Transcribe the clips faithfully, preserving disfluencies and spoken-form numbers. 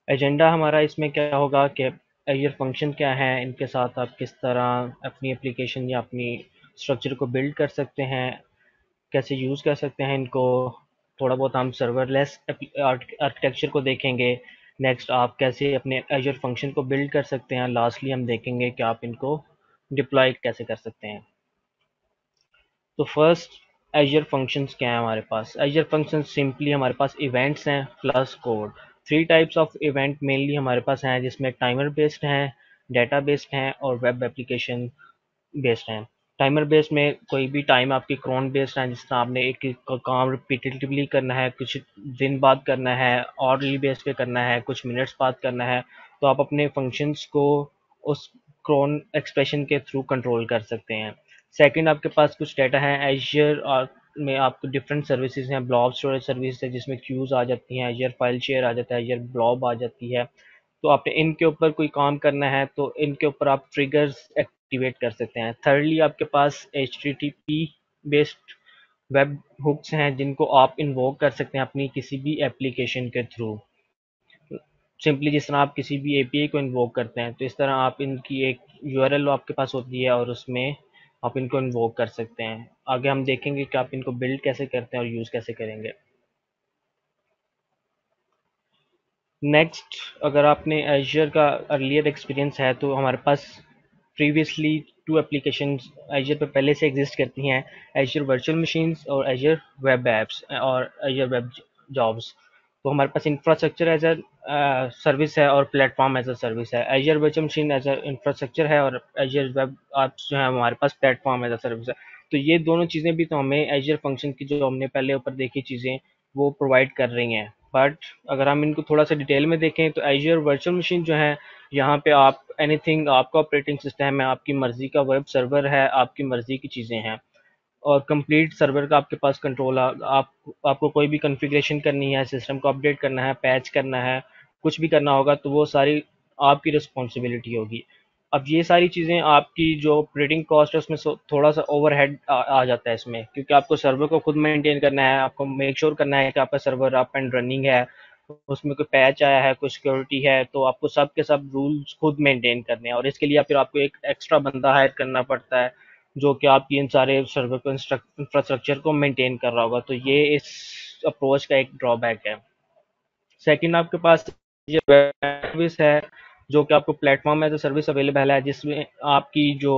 Agenda हमारा इसमें क्या होगा कि एजर फंक्शन क्या है, इनके साथ आप किस तरह अपनी एप्लीकेशन या अपनी स्ट्रक्चर को बिल्ड कर सकते हैं, कैसे यूज़ कर सकते हैं इनको। थोड़ा बहुत हम सर्वरलेस आर्किटेक्चर को देखेंगे। नेक्स्ट आप कैसे अपने एजर फंक्शन को बिल्ड कर सकते हैं। लास्टली हम देखेंगे कि आप इनको डिप्लॉय कैसे कर सकते हैं। तो फर्स्ट, एजर फंक्शंस क्या है हमारे पास। एजर फंक्शंस सिंपली हमारे पास इवेंट्स हैं plus code. Three types of event mainly हमारे पास हैं, जिसमें टाइमर बेस्ड हैं, डेटा बेस्ड हैं और वेब एप्लीकेशन बेस्ड हैं। टाइमर बेस्ड में कोई भी टाइम आपकी क्रोन बेस्ड है, जिस तरह आपने एक एक काम रिपीटेटिवली करना है, कुछ दिन बाद करना है, ऑर्डरली बेस्ड पे करना है, कुछ मिनट्स बाद करना है, तो आप अपने फंक्शंस को उस क्रोन एक्सप्रेशन के थ्रू कंट्रोल कर सकते हैं। सेकंड, आपके पास कुछ डेटा है एजर और में आपको डिफरेंट सर्विसेज हैं। ब्लॉब स्टोरेज सर्विस है जिसमें क्यूज आ जाती हैं, एजर फाइल शेयर आ जाता है, एजर ब्लॉब आ जाती है। तो आपने इनके ऊपर कोई काम करना है तो इनके ऊपर आप ट्रिगर्स एक्टिवेट कर सकते हैं। थर्डली, आपके पास H T T P based web hooks हैं जिनको आप इन्वोक कर सकते हैं अपनी किसी भी एप्लीकेशन के थ्रू। सिंपली जिस तरह आप किसी भी ए पी आई को इन्वोक करते हैं, तो इस तरह आप इनकी एक यू आर एल आपके पास होती है और उसमें आप इनको इन्वोक कर सकते हैं। आगे हम देखेंगे कि आप इनको बिल्ड कैसे करते हैं और यूज़ कैसे करेंगे। नेक्स्ट, अगर आपने एजर का अर्लियर एक्सपीरियंस है तो हमारे पास प्रीवियसली टू एप्लीकेशंस एजर पे पहले से एग्जिस्ट करती हैं, एजर वर्चुअल मशीन्स और एजर वेब एप्स और एजर वेब जॉब्स। तो हमारे पास इंफ्रास्ट्रक्चर एज अ सर्विस है और प्लेटफॉर्म एज अ सर्विस है। Azure virtual machine as a infrastructure है और एजर वेब एप्स जो है हमारे पास प्लेटफॉर्म एज अ सर्विस है। तो ये दोनों चीज़ें भी तो हमें एजर फंक्शन की जो हमने पहले ऊपर देखी चीज़ें वो प्रोवाइड कर रही हैं। बट अगर हम इनको थोड़ा सा डिटेल में देखें तो एजर वर्चुअल मशीन जो है, यहाँ पे आप एनीथिंग, आपका ऑपरेटिंग सिस्टम है, आपकी मर्जी का वेब सर्वर है, आपकी मर्जी की चीज़ें हैं और कंप्लीट सर्वर का आपके पास कंट्रोल। आप आपको कोई भी कॉन्फ़िगरेशन करनी है, सिस्टम को अपडेट करना है, पैच करना है, कुछ भी करना होगा तो वो सारी आपकी रिस्पॉन्सिबिलिटी होगी। अब ये सारी चीज़ें आपकी जो ऑपरेटिंग कॉस्ट है उसमें थोड़ा सा ओवरहेड आ, आ जाता है इसमें, क्योंकि आपको सर्वर को खुद मेंटेन करना है, आपको मेक श्योर करना है कि आपका सर्वर अप एंड रनिंग है, उसमें कोई पैच आया है, कोई सिक्योरिटी है, तो आपको सब के सब रूल्स खुद मेंटेन करने हैं और इसके लिए फिर आपको एक एक्स्ट्रा बंदा हायर करना पड़ता है जो कि आपकी इन सारे सर्वर को इंफ्रास्ट्रक्चर को मेंटेन कर रहा होगा। तो ये इस अप्रोच का एक ड्रॉबैक है। सेकंड, आपके पास ये वेब सर्विस है जो कि आपको platform as a service available है, जिसमें आपकी जो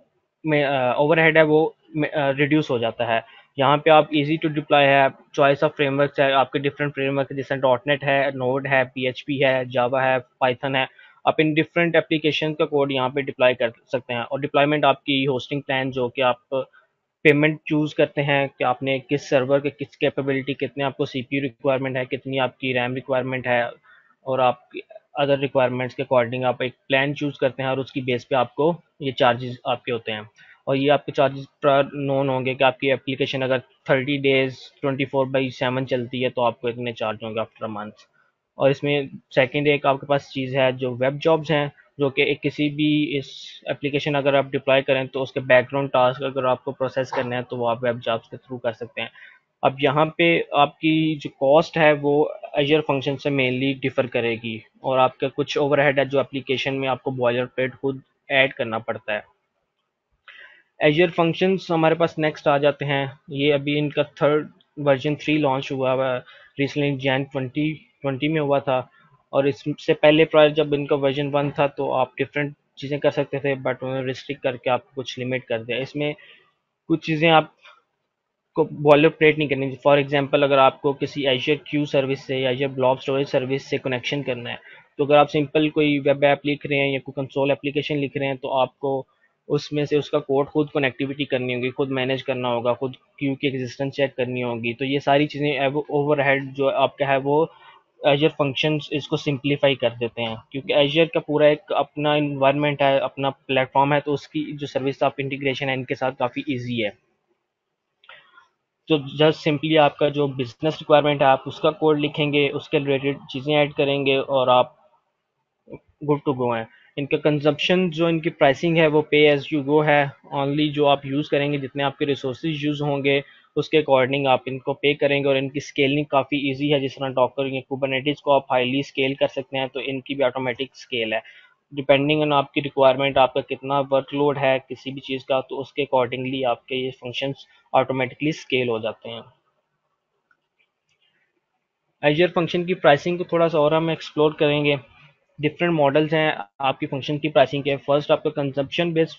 में ओवरहेड है वो रिड्यूस हो जाता है। यहाँ पे आप इजी टू डिप्लॉय है, चॉइस ऑफ फ्रेमवर्क है, आपके डिफरेंट फ्रेमवर्क जैसे डॉट नेट है, नोड है, पी एच पी है, जावा है, पाइथन है। आप इन डिफरेंट एप्लीकेशन का कोड यहाँ पे डिप्लॉय कर सकते हैं और डिप्लॉयमेंट आपकी होस्टिंग प्लान जो कि आप पेमेंट चूज करते हैं कि आपने किस सर्वर के किस कैपेबिलिटी, कितने आपको सी पी यू रिक्वायरमेंट है, कितनी आपकी रैम रिक्वायरमेंट है और आप अदर रिक्वायरमेंट्स के अकॉर्डिंग आप एक प्लान चूज करते हैं और उसकी बेस पे आपको ये चार्जेस आपके होते हैं। और ये आपके चार्जेस पर नोन होंगे कि आपकी एप्लीकेशन अगर thirty days twenty four by seven चलती है तो आपको इतने चार्ज होंगे आफ्टर मंथ। और इसमें सेकंड एक आपके पास चीज़ है जो वेब जॉब्स हैं, जो कि एक किसी भी इस एप्लीकेशन अगर आप डिप्लॉय करें तो उसके बैकग्राउंड टास्क अगर आपको प्रोसेस करने हैं तो वो आप वेब जॉब्स के थ्रू कर सकते हैं। अब यहाँ पे आपकी जो कॉस्ट है वो एजर फंक्शन से मेनली डिफर करेगी और आपका कुछ ओवरहेड है जो एप्लीकेशन में आपको बॉयलर प्लेट खुद ऐड करना पड़ता है। एजर फंक्शंस हमारे पास नेक्स्ट आ जाते हैं। ये अभी इनका थर्ड वर्जन थ्री लॉन्च हुआ हुआ रिसेंटली जैन ट्वेंटी ट्वेंटी में हुआ था। और इससे पहले प्रायर जब इनका वर्जन वन था तो आप डिफरेंट चीज़ें कर सकते थे, बट उन्होंने रिस्ट्रिक्ट करके आपको कुछ लिमिट कर दिया। इसमें कुछ चीज़ें आपको बॉयलर प्लेट नहीं करनी। फॉर एग्जांपल, अगर आपको किसी एजर क्यू सर्विस से या एजर ब्लॉब स्टोरेज सर्विस से कनेक्शन करना है, तो अगर आप सिंपल कोई वेब ऐप लिख रहे हैं या कोई कंसोल एप्लीकेशन लिख रहे हैं तो आपको उसमें से उसका कोड खुद कनेक्टिविटी करनी होगी, खुद मैनेज करना होगा, खुद क्यू की एग्जिस्टेंस चेक करनी होगी। तो ये सारी चीज़ें ओवरहेड जो आपका है वो एजर फंक्शंस इसको सिंप्लीफाई कर देते हैं, क्योंकि एजर का पूरा एक अपना इन्वायरमेंट है, अपना प्लेटफॉर्म है, तो उसकी जो सर्विस ऑफ इंटीग्रेशन है इनके साथ काफ़ी ईजी है। तो जस्ट सिंपली आपका जो बिजनेस रिक्वायरमेंट है आप उसका कोड लिखेंगे, उसके रिलेटेड चीज़ें ऐड करेंगे और आप गुड टू गो हैं। इनका कंजप्शन जो इनकी प्राइसिंग है वो पे एज यू गो है। ओनली जो आप यूज़ करेंगे, जितने आपके रिसोर्सेज यूज़ होंगे उसके अकॉर्डिंग आप इनको पे करेंगे। और इनकी स्केलिंग काफ़ी इजी है, जिस तरह डॉकर या कुबरनेटिस को आप हाईली स्केल कर सकते हैं, तो इनकी भी ऑटोमेटिक स्केल है। डिपेंडिंग ऑन आपकी रिक्वायरमेंट, आपका कितना वर्कलोड है किसी भी चीज़ का, तो उसके अकॉर्डिंगली आपके ये फंक्शंस ऑटोमेटिकली स्केल हो जाते हैं। एजर फंक्शन की प्राइसिंग को थोड़ा सा और हम एक्सप्लोर करेंगे। डिफरेंट मॉडल्स हैं आपकी फंक्शन की प्राइसिंग के। फर्स्ट आपका कंजप्शन बेस्ड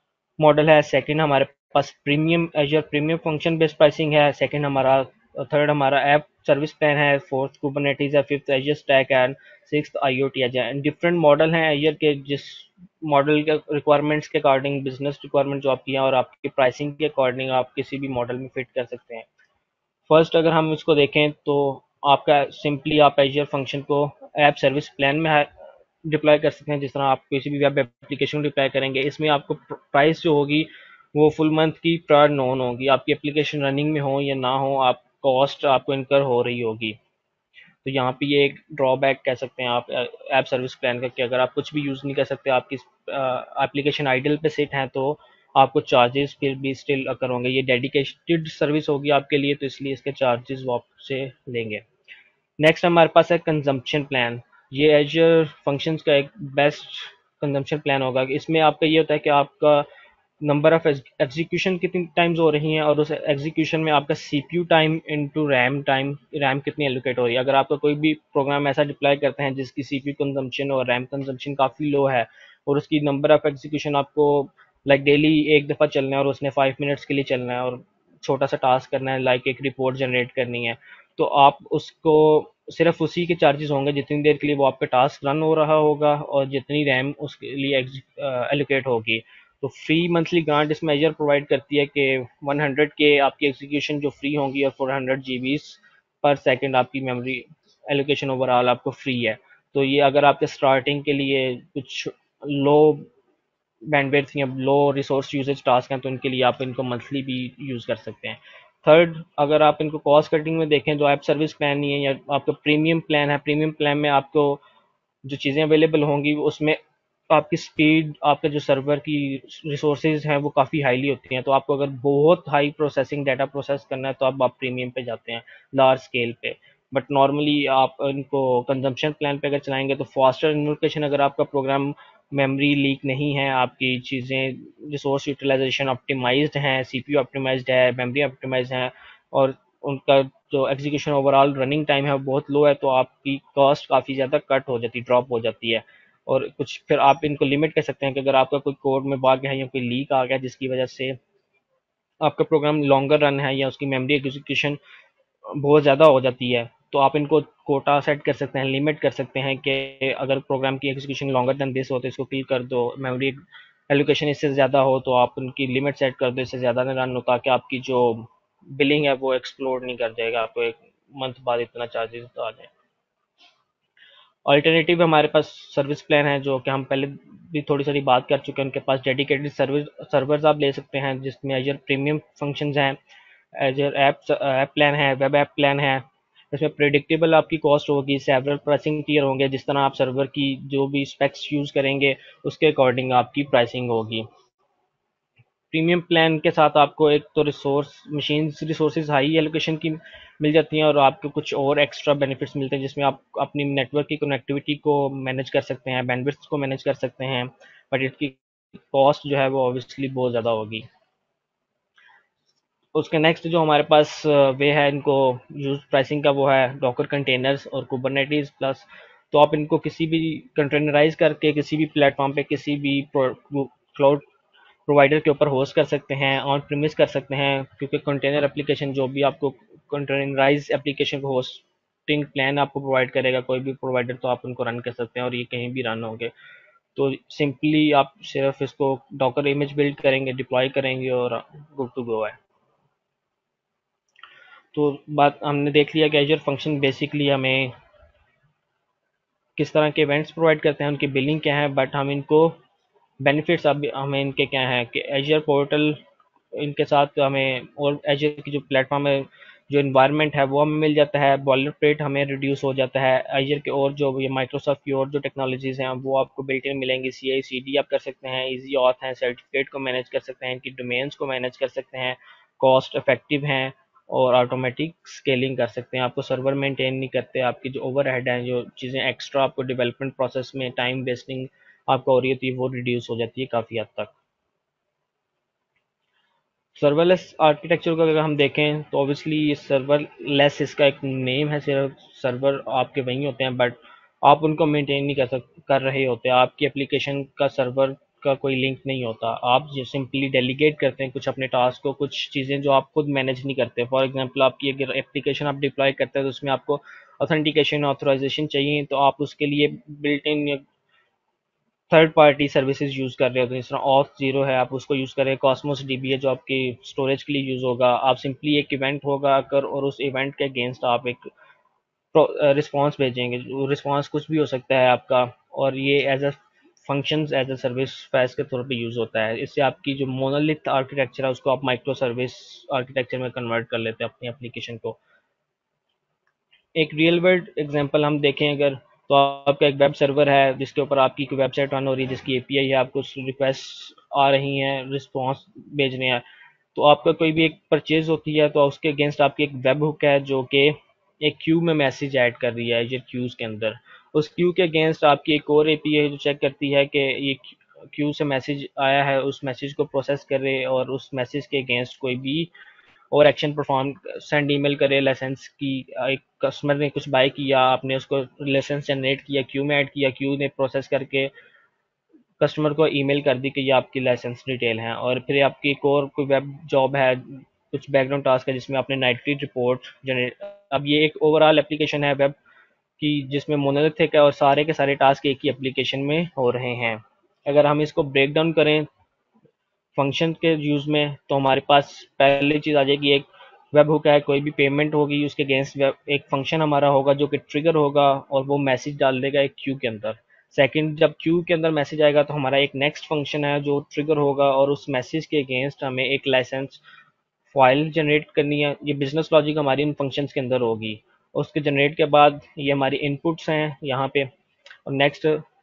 मॉडल है, सेकंड हमारे पास premium Azure premium function based pricing है, सेकंड हमारा थर्ड हमारा ऐप सर्विस प्लान है, फोर्थ कुबरनेटिस है, फिफ्थ एजर स्टैक है, सिक्स्थ आईओटी है। डिफरेंट मॉडल हैं एजर के, जिस मॉडल के रिक्वायरमेंट्स के अकॉर्डिंग, बिजनेस रिक्वायरमेंट जो आपकी है और आपकी प्राइसिंग के अकॉर्डिंग आप किसी भी मॉडल में फिट कर सकते हैं। फर्स्ट अगर हम इसको देखें तो आपका सिंपली आप एजर फंक्शन को ऐप सर्विस प्लान में डिप्लॉय कर सकते हैं। जिस तरह आप किसी भी वेब एप्लीकेशन डिप्लॉय करेंगे, इसमें आपको प्राइस जो होगी वो फुल मंथ की प्रायर नॉन होगी। आपकी एप्लीकेशन रनिंग में हो या ना हो, आप कॉस्ट आपको इनकर हो रही होगी। तो यहाँ पे ये एक ड्रॉबैक कह सकते हैं आप ऐप सर्विस प्लान का, कि अगर आप कुछ भी यूज़ नहीं कर सकते, आपकी एप्लीकेशन आइडल पे सेट हैं, तो आपको चार्जेस फिर भी स्टिल अकर होंगे। ये डेडिकेटेड सर्विस होगी आपके लिए, तो इसलिए इसके चार्जेस वो आपसे लेंगे। नेक्स्ट हमारे पास है कंजम्पशन प्लान। ये एजर फंक्शंस का एक बेस्ट कंजम्पशन प्लान होगा। इसमें आपका ये होता है कि आपका नंबर ऑफ एग्जीक्यूशन कितनी टाइम्स हो रही हैं, और उस एग्जीक्यूशन में आपका CPU time into RAM time, RAM कितनी एलोकेट हो रही है। अगर आपका कोई भी प्रोग्राम ऐसा डिप्लॉय करते हैं जिसकी सीपीयू कंजम्पशन और रैम कंजम्पशन काफ़ी लो है, और उसकी नंबर ऑफ एग्जीक्यूशन आपको लाइक डेली एक दफ़ा चलना है और उसने फाइव मिनट्स के लिए चलना है, और छोटा सा टास्क करना है, लाइक एक रिपोर्ट जनरेट करनी है, तो आप उसको सिर्फ उसी के चार्जेस होंगे जितनी देर के लिए वो आपका टास्क रन हो रहा होगा, और जितनी रैम उसके लिए एलोकेट होगी। तो फ्री मंथली ग्रांट इस मेजर प्रोवाइड करती है कि वन हंड्रेड के आपकी एग्जीक्यूशन जो फ्री होंगी, और four hundred G B per second आपकी मेमोरी एलोकेशन ओवरऑल आपको फ्री है। तो ये अगर आपके स्टार्टिंग के लिए कुछ लो बैंडविड्थ या लो रिसोर्स यूजेज टास्क हैं, तो इनके लिए आप इनको मंथली भी यूज़ कर सकते हैं। थर्ड, अगर आप इनको कॉस्ट कटिंग में देखें, जो ऐप सर्विस प्लान नहीं है या आपका प्रीमियम प्लान है, प्रीमियम प्लान में आपको जो चीज़ें अवेलेबल होंगी उसमें आपकी स्पीड, आपके जो सर्वर की रिसोर्सेज हैं वो काफ़ी हाईली होती हैं। तो आपको अगर बहुत हाई प्रोसेसिंग डाटा प्रोसेस करना है, तो आप, आप प्रीमियम पे जाते हैं, लार्ज स्केल पे। बट नॉर्मली आप इनको कंजम्पशन प्लान पे अगर चलाएंगे तो फास्टर इन्वोकेशन, अगर आपका प्रोग्राम मेमोरी लीक नहीं है, आपकी चीज़ें रिसोर्स यूटिलाइजेशन ऑप्टिमाइज्ड हैं, सीपीयू ऑप्टिमाइज्ड है, मेमोरी ऑप्टिमाइज्ड हैं, और उनका जो एग्जीक्यूशन ओवरऑल रनिंग टाइम है वो बहुत लो है, तो आपकी कॉस्ट काफ़ी ज़्यादा कट हो जाती है, ड्रॉप हो जाती है। और कुछ फिर आप इनको लिमिट कर सकते हैं कि अगर आपका कोई कोड में बग है या कोई लीक आ गया जिसकी वजह से आपका प्रोग्राम लॉन्गर रन है या उसकी मेमोरी एग्जीक्यूशन बहुत ज़्यादा हो जाती है, तो आप इनको कोटा सेट कर सकते हैं, लिमिट कर सकते हैं कि अगर प्रोग्राम की एग्जीक्यूशन लॉन्गर देन दिस हो तो इसको क्लियर कर दो, मेमोरी एलोकेशन इससे ज़्यादा हो तो आप उनकी लिमिट सेट कर दो, इससे ज़्यादा नहीं रन हो, ताकि आपकी जो बिलिंग है वो एक्सप्लोर नहीं कर जाएगा, आपको एक मंथ बाद इतना चार्जेस आ जाए। अल्टरनेटिव हमारे पास सर्विस प्लान है, जो कि हम पहले भी थोड़ी सारी बात कर चुके हैं। उनके पास डेडिकेटेड सर्विस सर्वर्स आप ले सकते हैं, जिसमें एजर प्रीमियम फंक्शंस हैं, एजर ऐप ऐप प्लान है, वेब ऐप प्लान है। इसमें प्रेडिक्टेबल आपकी कॉस्ट होगी, सेवरल प्राइसिंग टियर होंगे, जिस तरह आप सर्वर की जो भी स्पेक्स यूज़ करेंगे उसके अकॉर्डिंग आपकी प्राइसिंग होगी। प्रीमियम प्लान के साथ आपको एक तो resource machine resources high allocation की मिल जाती हैं, और आपको कुछ और एक्स्ट्रा बेनिफिट्स मिलते हैं, जिसमें आप अपनी नेटवर्क की कनेक्टिविटी को मैनेज कर सकते हैं, बैंडविड्थ को मैनेज कर सकते हैं, बट इसकी कॉस्ट जो है वो ऑब्वियसली बहुत ज़्यादा होगी। उसके नेक्स्ट जो हमारे पास वे है इनको यूज प्राइसिंग का, वो है डॉकर कंटेनर्स और कुबरनेटिस प्लस। तो आप इनको किसी भी कंटेनराइज करके किसी भी प्लेटफॉर्म पे, किसी भी क्लाउड प्रोवाइडर के ऊपर होस्ट कर सकते हैं, ऑन प्रीमिस कर सकते हैं, क्योंकि कंटेनर एप्लीकेशन जो भी आपको कंटेनराइज एप्लीकेशन को होस्टिंग प्लान आपको प्रोवाइड करेगा कोई भी प्रोवाइडर, तो आप उनको रन कर सकते हैं और ये कहीं भी रन होंगे। तो सिंपली आप सिर्फ इसको डॉकर इमेज बिल्ड करेंगे, डिप्लॉय करेंगे, और गुड टू गो है। तो बात हमने देख लिया कि एजर फंक्शन बेसिकली हमें किस तरह के इवेंट्स प्रोवाइड करते हैं, उनकी बिलिंग क्या है, बट हम इनको बेनिफिट्स अब हमें इनके क्या हैं कि एजर पोर्टल, इनके साथ हमें और एजर की जो प्लेटफॉर्म है, जो इन्वायरमेंट है वो हमें मिल जाता है, बॉयलर प्लेट हमें रिड्यूस हो जाता है। एजर के और जो ये माइक्रोसॉफ्ट की और जो टेक्नोलॉजीज़ हैं वो आपको बिल्ट इन मिलेंगी, सी आई सी डी आप कर सकते हैं, ईजी ऑथ हैं, सर्टिफिकेट को मैनेज कर सकते हैं, इनकी डोमेन्स को मैनेज कर सकते हैं, कॉस्ट इफेक्टिव हैं, और ऑटोमेटिक स्केलिंग कर सकते हैं। आपको सर्वर मेंटेन नहीं करते, आपकी जो ओवरहेड हैं, जो चीज़ें एक्स्ट्रा आपको डेवलपमेंट प्रोसेस में टाइम वेस्टिंग आपको हो रही होती है, वो रिड्यूस हो जाती है काफ़ी हद तक। सर्वरलेस आर्किटेक्चर को अगर हम देखें तो ऑब्वियसली ये सर्वरलेस इसका एक नेम है, सिर्फ सर्वर आपके वहीं होते हैं, बट आप उनको मेंटेन नहीं कर सक कर रहे होते। आपकी एप्लीकेशन का सर्वर का कोई लिंक नहीं होता। आप जो सिंपली डेलीगेट करते हैं कुछ अपने टास्क को, कुछ चीज़ें जो आप खुद मैनेज नहीं करते। फॉर एग्जांपल आपकी अगर एप्लीकेशन आप डिप्लॉय करते हैं तो उसमें आपको ऑथेंटिकेशन ऑथराइजेशन चाहिए, तो आप उसके लिए built in third party services use कर रहे हो। तो जिस तरह ऑथ जीरो है, आप उसको यूज़ कर रहे हैं। कॉस्मोस डीबी है जो आपकी स्टोरेज के लिए यूज़ होगा। आप सिंपली एक इवेंट होगा अगर, और उस इवेंट के अगेंस्ट आप एक रिस्पॉन्स भेजेंगे। रिस्पॉन्स कुछ भी हो सकता है आपका, और ये as a functions as a service FaaS के तौर पे यूज़ होता है। इससे आपकी जो मोनोलिथ आर्किटेक्चर है उसको आप माइक्रो सर्विस आर्किटेक्चर में कन्वर्ट कर लेते हैं अपनी एप्लीकेशन को। एक रियल वर्ल्ड एग्जांपल हम देखें अगर, तो आपका एक वेब सर्वर है जिसके ऊपर आपकी कोई वेबसाइट रन हो रही है, जिसकी एपीआई है, आपको रिक्वेस्ट आ रही हैं, रिस्पॉन्स भेजने हैं। तो आपका कोई भी एक परचेज होती है तो उसके अगेंस्ट आपकी एक वेब हुक है जो कि एक क्यू में मैसेज ऐड कर रही है ये क्यूज़ के अंदर। उस क्यू के अगेंस्ट आपकी एक और एपीआई जो चेक करती है कि ये क्यू से मैसेज आया है, उस मैसेज को प्रोसेस करे और उस मैसेज के अगेंस्ट कोई भी और एक्शन परफॉर्म, सेंड ईमेल करे लाइसेंस की। एक कस्टमर ने कुछ बाय किया, आपने उसको लाइसेंस जनरेट किया, क्यू में ऐड किया, क्यू ने प्रोसेस करके कस्टमर को ईमेल कर दी कि ये आपकी लाइसेंस डिटेल हैं। और फिर आपकी एक और कोई वेब जॉब है, कुछ बैकग्राउंड टास्क है जिसमें आपने नाइटली रिपोर्ट जनरेट। अब ये एक ओवरऑल एप्लीकेशन है वेब की जिसमें मोनोलिथिक है और सारे के सारे टास्क एक ही एप्लीकेशन में हो रहे हैं। अगर हम इसको ब्रेक डाउन करें फंक्शन के यूज़ में, तो हमारे पास पहली चीज़ आ जाएगी एक वेब हुक है। कोई भी पेमेंट होगी उसके अगेंस्ट एक फंक्शन हमारा होगा जो कि ट्रिगर होगा और वो मैसेज डाल देगा एक क्यू के अंदर। सेकंड, जब क्यू के अंदर मैसेज आएगा तो हमारा एक नेक्स्ट फंक्शन है जो ट्रिगर होगा और उस मैसेज के अगेंस्ट हमें एक लाइसेंस फाइल जनरेट करनी है। ये बिजनेस लॉजिक हमारी इन फंक्शंस के अंदर होगी। उसके जनरेट के बाद ये हमारी इनपुट्स हैं यहाँ पे, और नेक्स्ट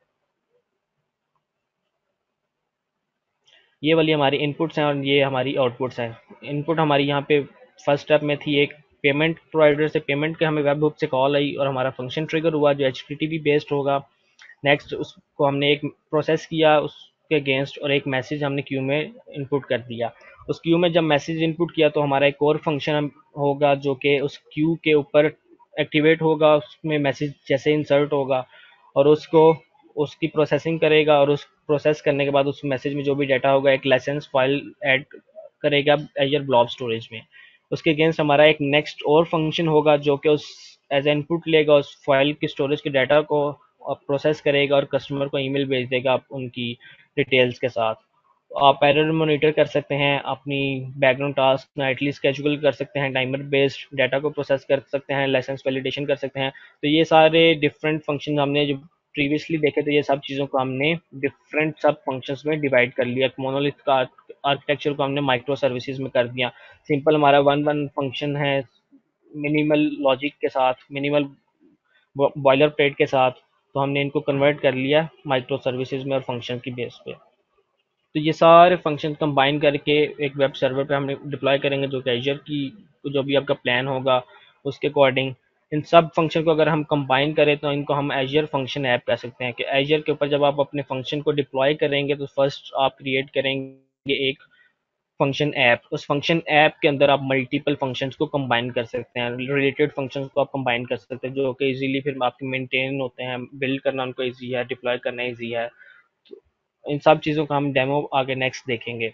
ये वाली हमारी इनपुट्स हैं और ये हमारी आउटपुट्स हैं। इनपुट हमारी यहाँ पे फर्स्ट स्टेप में थी एक पेमेंट प्रोवाइडर से पेमेंट के हमें वेब हुक से कॉल आई और हमारा फंक्शन ट्रिगर हुआ जो H T T P based होगा। नेक्स्ट उसको हमने एक प्रोसेस किया उसके अगेंस्ट और एक मैसेज हमने क्यू में इनपुट कर दिया। उस क्यू में जब मैसेज इनपुट किया तो हमारा एक और फंक्शन होगा जो कि उस क्यू के ऊपर एक्टिवेट होगा। उसमें मैसेज जैसे इंसर्ट होगा और उसको उसकी प्रोसेसिंग करेगा और उस प्रोसेस करने के बाद उस मैसेज में जो भी डाटा होगा एक लाइसेंस फाइल ऐड करेगा एजर ब्लॉब स्टोरेज में। उसके अगेंस्ट हमारा एक नेक्स्ट और फंक्शन होगा जो कि उस एज इनपुट लेगा उस फाइल की स्टोरेज के डाटा को प्रोसेस करेगा और कस्टमर को ईमेल भेज देगा उनकी डिटेल्स के साथ। आप एरर मॉनिटर कर सकते हैं, अपनी बैकग्राउंड टास्क नाइटली स्केड्यूल कर सकते हैं, टाइमर बेस्ड डाटा को प्रोसेस कर सकते हैं, लाइसेंस वैलिडेशन कर सकते हैं। तो ये सारे डिफरेंट फंक्शन हमने जो प्रीवियसली देखे थे, ये सब चीज़ों को हमने डिफरेंट सब फंक्शंस में डिवाइड कर लिया। मोनोलिथ का आर्किटेक्चर को हमने माइक्रो सर्विसेज में कर दिया। सिंपल हमारा वन वन फंक्शन है मिनिमल लॉजिक के साथ, मिनिमल बॉयलर प्लेट के साथ। तो हमने इनको कन्वर्ट कर लिया माइक्रो सर्विसेज में और फंक्शन की बेस पे। तो ये सारे फंक्शन कंबाइन करके एक वेब सर्वर पे हम डिप्लॉय करेंगे जो कि एजर की जो भी आपका प्लान होगा उसके अकॉर्डिंग। इन सब फंक्शन को अगर हम कंबाइन करें तो इनको हम एजर फंक्शन ऐप कह सकते हैं। कि एजर के ऊपर जब आप अपने फंक्शन को डिप्लॉय करेंगे तो फर्स्ट आप क्रिएट करेंगे एक फंक्शन ऐप। उस फंक्शन ऐप के अंदर आप मल्टीपल फंक्शंस को कंबाइन कर सकते हैं, रिलेटेड फंक्शंस को आप कंबाइन कर सकते हैं जो कि इजीली फिर आपके मेंटेन होते हैं, बिल्ड करना उनको ईजी है, डिप्लॉय करना ईजी है। इन सब चीज़ों का हम डेमो आगे नेक्स्ट देखेंगे।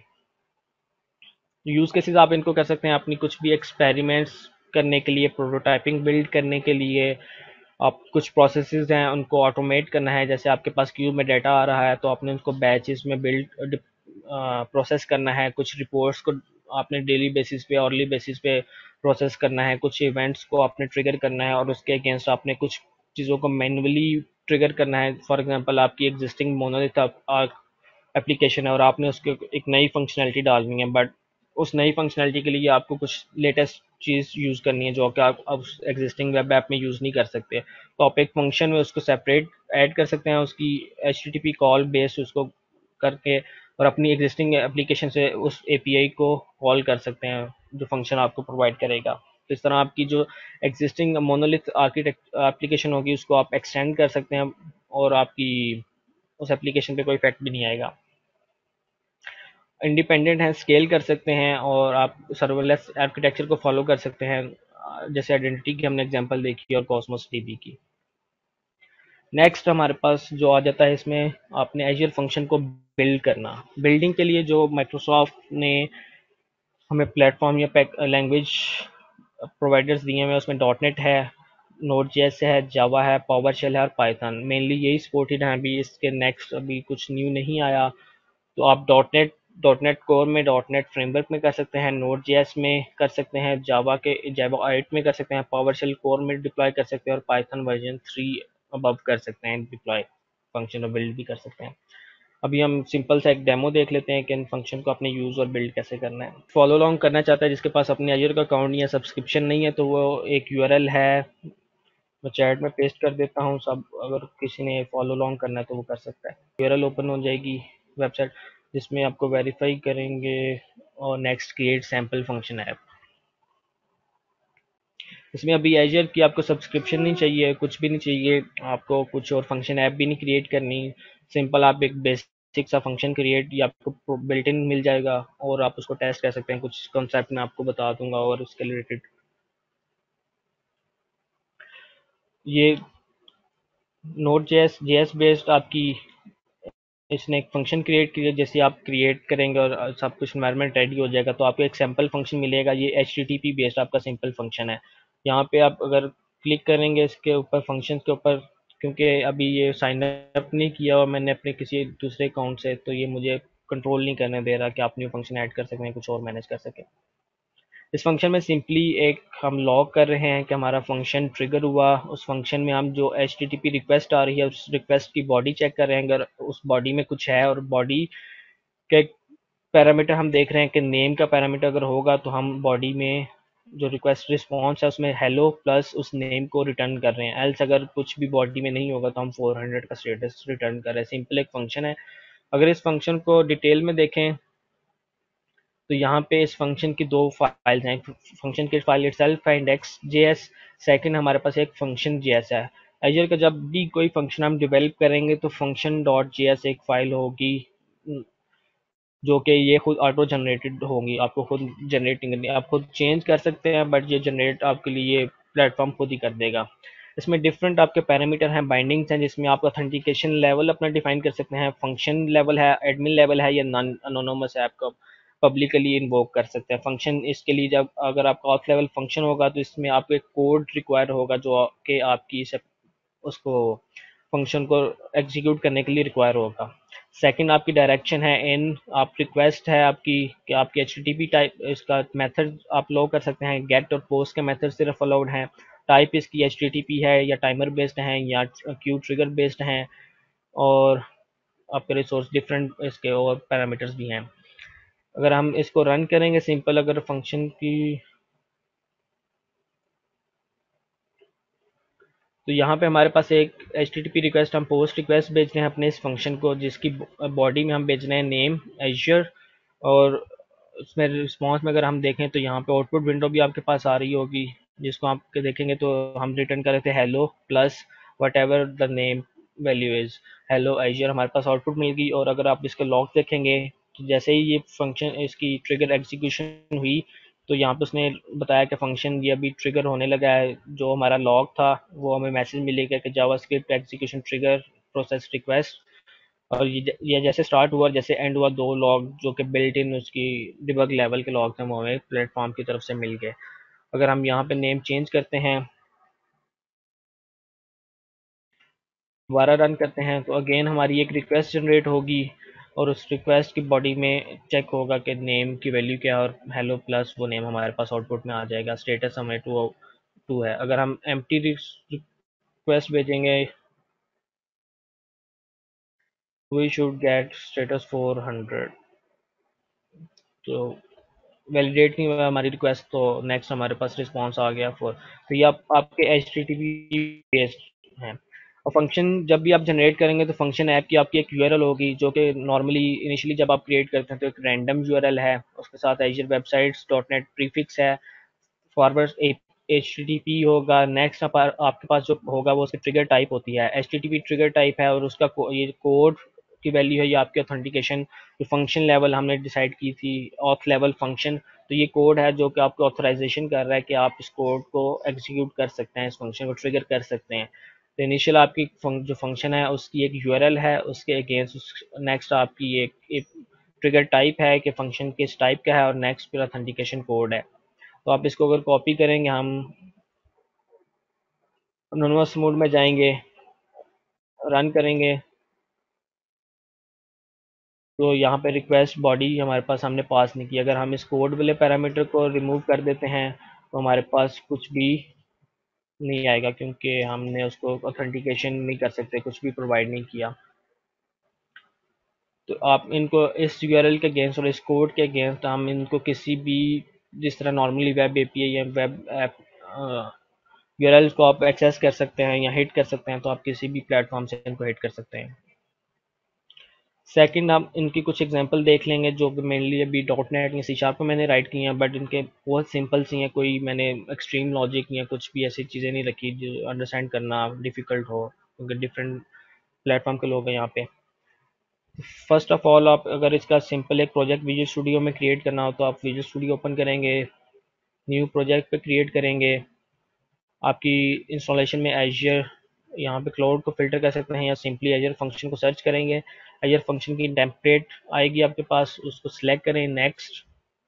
यूज़ केसेस आप इनको कर सकते हैं अपनी कुछ भी एक्सपेरिमेंट्स करने के लिए, प्रोटोटाइपिंग बिल्ड करने के लिए। आप कुछ प्रोसेसेस हैं उनको ऑटोमेट करना है, जैसे आपके पास क्यू में डाटा आ रहा है तो आपने उसको बैचेस में बिल्ड प्रोसेस करना है। कुछ रिपोर्ट्स को आपने डेली बेसिस पे, ऑर्ली बेसिस पे प्रोसेस करना है। कुछ इवेंट्स को आपने ट्रिगर करना है और उसके अगेंस्ट आपने कुछ चीज़ों को मैन्युअली ट्रिगर करना है। फॉर एग्जांपल आपकी एग्जिस्टिंग मोनोलिथ एप्लीकेशन है और आपने उसके एक नई फंक्शनैलिटी डालनी है, बट उस नई फंक्शनैलिटी के लिए आपको कुछ लेटेस्ट चीज़ यूज़ करनी है जो कि आप अब एग्जिस्टिंग वेब ऐप में यूज़ नहीं कर सकते। तो आप एक फंक्शन में उसको सेपरेट ऐड कर सकते हैं, उसकी H T T P call base उसको करके और अपनी एग्जिस्टिंग एप्लीकेशन से उस एपीआई को कॉल कर सकते हैं जो फंक्शन आपको प्रोवाइड करेगा। तो इस तरह आपकी जो एग्जिस्टिंग मोनोलिथ आर्किटेक्ट एप्लीकेशन होगी उसको आप एक्सटेंड कर सकते हैं और आपकी उस एप्लीकेशन पे कोई इफेक्ट भी नहीं आएगा। इंडिपेंडेंट है, स्केल कर सकते हैं और आप सर्वरलेस आर्किटेक्चर को फॉलो कर सकते हैं, जैसे आइडेंटिटी की हमने एग्जांपल देखी और कॉस्मोस डीबी की। नेक्स्ट हमारे पास जो आ जाता है इसमें आपने एजर फंक्शन को बिल्ड करना। बिल्डिंग के लिए जो माइक्रोसॉफ्ट ने हमें प्लेटफॉर्म या लैंग्वेज प्रोवाइडर्स दिए हुए हैं उसमें डॉट नेट है, नोड जेएस है, जावा है, पावर शेल है और पाइथन, मेनली यही सपोर्टेड है। अभी इसके नेक्स्ट अभी कुछ न्यू नहीं आया। तो आप dot net dot net core में, डॉट नेट फ्रेमवर्क में कर सकते हैं, नोड जेएस में कर सकते हैं, जावा के जावा एट में कर सकते हैं, पावर शेल कोर में डिप्लॉय कर सकते हैं और पाइथन वर्जन थ्री अबव कर सकते हैं डिप्लॉय फंक्शन और बिल्ड भी कर सकते हैं। अभी हम सिंपल सा एक डेमो देख लेते हैं कि इन फंक्शन को अपने यूज और बिल्ड कैसे करना है। फॉलो लॉन्ग करना चाहता है जिसके पास अपने एजर का अकाउंट या सब्सक्रिप्शन नहीं है तो वो एक यूआरएल है, मैं चैट में पेस्ट कर देता हूँ, सब अगर किसी ने फॉलो लॉन्ग करना है तो वो कर सकता है। यूआरएल ओपन हो जाएगी वेबसाइट जिसमें आपको वेरीफाई करेंगे और next create sample function app. इसमें अभी एजर की आपको सब्सक्रिप्शन नहीं चाहिए, कुछ भी नहीं चाहिए आपको, कुछ और फंक्शन ऐप भी नहीं क्रिएट करनी। सिंपल आप एक बेसिक सा फंक्शन क्रिएट या आपको बिल्ट इन मिल जाएगा और आप उसको टेस्ट कर सकते हैं। कुछ कॉन्सेप्ट मैं आपको बता दूंगा और उसके रिलेटेड ये नोड जेएस जेएस बेस्ड आपकी इसने एक फंक्शन क्रिएट किया। जैसे आप क्रिएट करेंगे और सब कुछ इन्वायरमेंट रेडी हो जाएगा तो आपको एक सैम्पल फंक्शन मिलेगा। ये H T T P based आपका सिंपल फंक्शन है। यहाँ पे आप अगर क्लिक करेंगे इसके ऊपर फंक्शन के ऊपर, क्योंकि अभी ये साइन अप नहीं किया और मैंने अपने किसी दूसरे अकाउंट से, तो ये मुझे कंट्रोल नहीं करने दे रहा कि आप न्यू फंक्शन ऐड कर सकें, कुछ और मैनेज कर सकें। इस फंक्शन में सिंपली एक हम लॉग कर रहे हैं कि हमारा फंक्शन ट्रिगर हुआ। उस फंक्शन में हम जो H T T P request आ रही है उस रिक्वेस्ट की बॉडी चेक कर रहे हैं, अगर उस बॉडी में कुछ है और बॉडी के पैरामीटर हम देख रहे हैं कि नेम का पैरामीटर अगर होगा तो हम बॉडी में जो रिक्वेस्ट रिस्पॉन्स है उसमें हेलो प्लस उस नेम को रिटर्न कर रहे हैं। एल्स अगर कुछ भी बॉडी में नहीं होगा तो हम फोर हंड्रेड का स्टेटस रिटर्न कर रहे हैं। सिंपल एक फंक्शन है। अगर इस फंक्शन को डिटेल में देखें तो यहाँ पे इस फंक्शन की दो फाइल्स हैं। फंक्शन की फाइल इटसेल्फ है इंडेक्स जेएस, सेकंड हमारे पास एक फंक्शन जेएस है। एजर का जब भी कोई फंक्शन हम डेवलप करेंगे तो फंक्शन डॉट जेएस एक फाइल होगी जो कि ये खुद ऑटो जनरेटेड होंगी, आपको खुद जनरेट नहीं करनी, आप खुद चेंज कर सकते हैं बट ये जनरेट आपके लिए प्लेटफॉर्म खुद ही कर देगा। इसमें डिफरेंट आपके पैरामीटर हैं, बाइंडिंग्स हैं जिसमें आप ऑथेंटिकेशन लेवल अपना डिफाइन कर सकते हैं, फंक्शन लेवल है, एडमिन लेवल है या नॉन अनोनोमस है, आपको पब्लिकली इन्वोक कर सकते हैं फंक्शन। इसके लिए जब अगर आपका ऑफ लेवल फंक्शन होगा तो इसमें आपको एक कोड रिक्वायर होगा जो कि आपकी उसको फंक्शन को एग्जीक्यूट करने के लिए रिक्वायर होगा। सेकंड आपकी डायरेक्शन है इन, आप रिक्वेस्ट है आपकी कि आपकी H T T P type इसका मेथड आप लो कर सकते हैं, गेट और पोस्ट के मेथड सिर्फ अलाउड हैं। टाइप इसकी एच टी टी पी है या टाइमर बेस्ड हैं या क्यू ट्रिगर बेस्ड हैं और आपके रिसोर्स डिफरेंट इसके और पैरामीटर्स भी हैं। अगर हम इसको रन करेंगे सिंपल, अगर फंक्शन की, तो यहाँ पे हमारे पास एक H T T P request, हम पोस्ट रिक्वेस्ट भेज रहे हैं अपने इस फंक्शन को जिसकी बॉडी में हम भेज रहे हैं नेम एजर, और उसमें रिस्पॉन्स में अगर हम देखें तो यहाँ पे आउटपुट विंडो भी आपके पास आ रही होगी जिसको आप देखेंगे तो हम रिटर्न कर रहे थे hello plus whatever the name value is, hello Azure हमारे पास आउटपुट मिल गई। और अगर आप इसके लॉग देखेंगे तो जैसे ही ये फंक्शन इसकी ट्रिगर एग्जीक्यूशन हुई तो यहाँ पे उसने बताया कि फंक्शन ये अभी ट्रिगर होने लगा है। जो हमारा लॉग था वो हमें मैसेज मिलेगा कि JavaScript execution trigger process request, और ये ये जैसे स्टार्ट हुआ जैसे एंड हुआ, दो लॉग जो कि बिल्ट इन उसकी डिबग लेवल के लॉग थे वो हमें प्लेटफॉर्म की तरफ से मिल गए। अगर हम यहाँ पे नेम चेंज करते हैं, दोबारा रन करते हैं तो अगेन हमारी एक रिक्वेस्ट जनरेट होगी और उस रिक्वेस्ट की बॉडी में चेक होगा कि नेम की वैल्यू क्या है और हेलो प्लस वो नेम हमारे पास आउटपुट में आ जाएगा। स्टेटस हमें टू टू है। अगर हम एम्प्टी रिक्वेस्ट भेजेंगे we should get status four hundred, तो वैलिडेट नहीं हुआ हमारी रिक्वेस्ट तो नेक्स्ट हमारे पास रिस्पांस आ गया फोर। तो ये आप, आपके H T T P based हैं। और फंक्शन जब भी आप जनरेट करेंगे तो फंक्शन ऐप की आपकी एक यूआरएल होगी, जो कि नॉर्मली इनिशियली जब आप क्रिएट करते हैं तो एक रैंडम यूआरएल है, उसके साथ Azure websites dot net prefix है, forward H T T P होगा। नेक्स्ट आप, आपके पास जो होगा वो उसकी ट्रिगर टाइप होती है, H T T P trigger type है, और उसका को, ये कोड की वैल्यू है, ये आपकी ऑथेंटिकेशन जो फंक्शन लेवल हमने डिसाइड की थी, ऑथ लेवल फंक्शन। तो ये कोड है जो कि आपको ऑथराइजेशन कर रहा है कि आप इस कोड को एग्जीक्यूट कर सकते हैं, इस फंक्शन को ट्रिगर कर सकते हैं। तो इनिशियल आपकी फंक, जो फंक्शन है उसकी एक यूआरएल है, उसके अगेंस्ट नेक्स्ट आपकी एक, एक ट्रिगर टाइप है कि फंक्शन किस टाइप का है, और नेक्स्ट फिर ऑथेंटिकेशन कोड है। तो आप इसको अगर कॉपी करेंगे, हम एनोनिमस मोड में जाएंगे, रन करेंगे, तो यहाँ पे रिक्वेस्ट बॉडी हमारे पास हमने पास नहीं की। अगर हम इस कोड वाले पैरामीटर को रिमूव कर देते हैं तो हमारे पास कुछ भी नहीं आएगा, क्योंकि हमने उसको ऑथेंटिकेशन नहीं कर सकते, कुछ भी प्रोवाइड नहीं किया। तो आप इनको इस यूआरएल के अगेंस्ट और इस कोड के अगेंस्ट हम इनको किसी भी, जिस तरह नॉर्मली वेब एपीआई या वेब ऐप यूआरएल को आप एक्सेस कर सकते हैं या हिट कर सकते हैं, तो आप किसी भी प्लेटफॉर्म से इनको हिट कर सकते हैं। सेकंड, हम इनकी कुछ एग्जांपल देख लेंगे जो कि मेनली अभी डॉट नेट या सी शार्प में मैंने राइट की हैं, बट इनके बहुत सिंपल सी हैं, कोई मैंने एक्सट्रीम लॉजिक या कुछ भी ऐसी चीज़ें नहीं रखी जो अंडरस्टैंड करना डिफ़िकल्ट हो, क्योंकि डिफरेंट प्लेटफॉर्म के लोग हैं यहाँ पे। फर्स्ट ऑफ ऑल, आप अगर इसका सिंपल एक प्रोजेक्ट विजुअल स्टूडियो में क्रिएट करना हो तो आप विजुअल स्टूडियो ओपन करेंगे, न्यू प्रोजेक्ट पे क्रिएट करेंगे। आपकी इंस्टॉलेशन में एजर, यहाँ पे क्लाउड को फिल्टर कर सकते हैं, या सिंपली एजर फंक्शन को सर्च करेंगे। एजर फंक्शन की टेम्पलेट आएगी आपके पास, उसको सिलेक्ट करें, नेक्स्ट।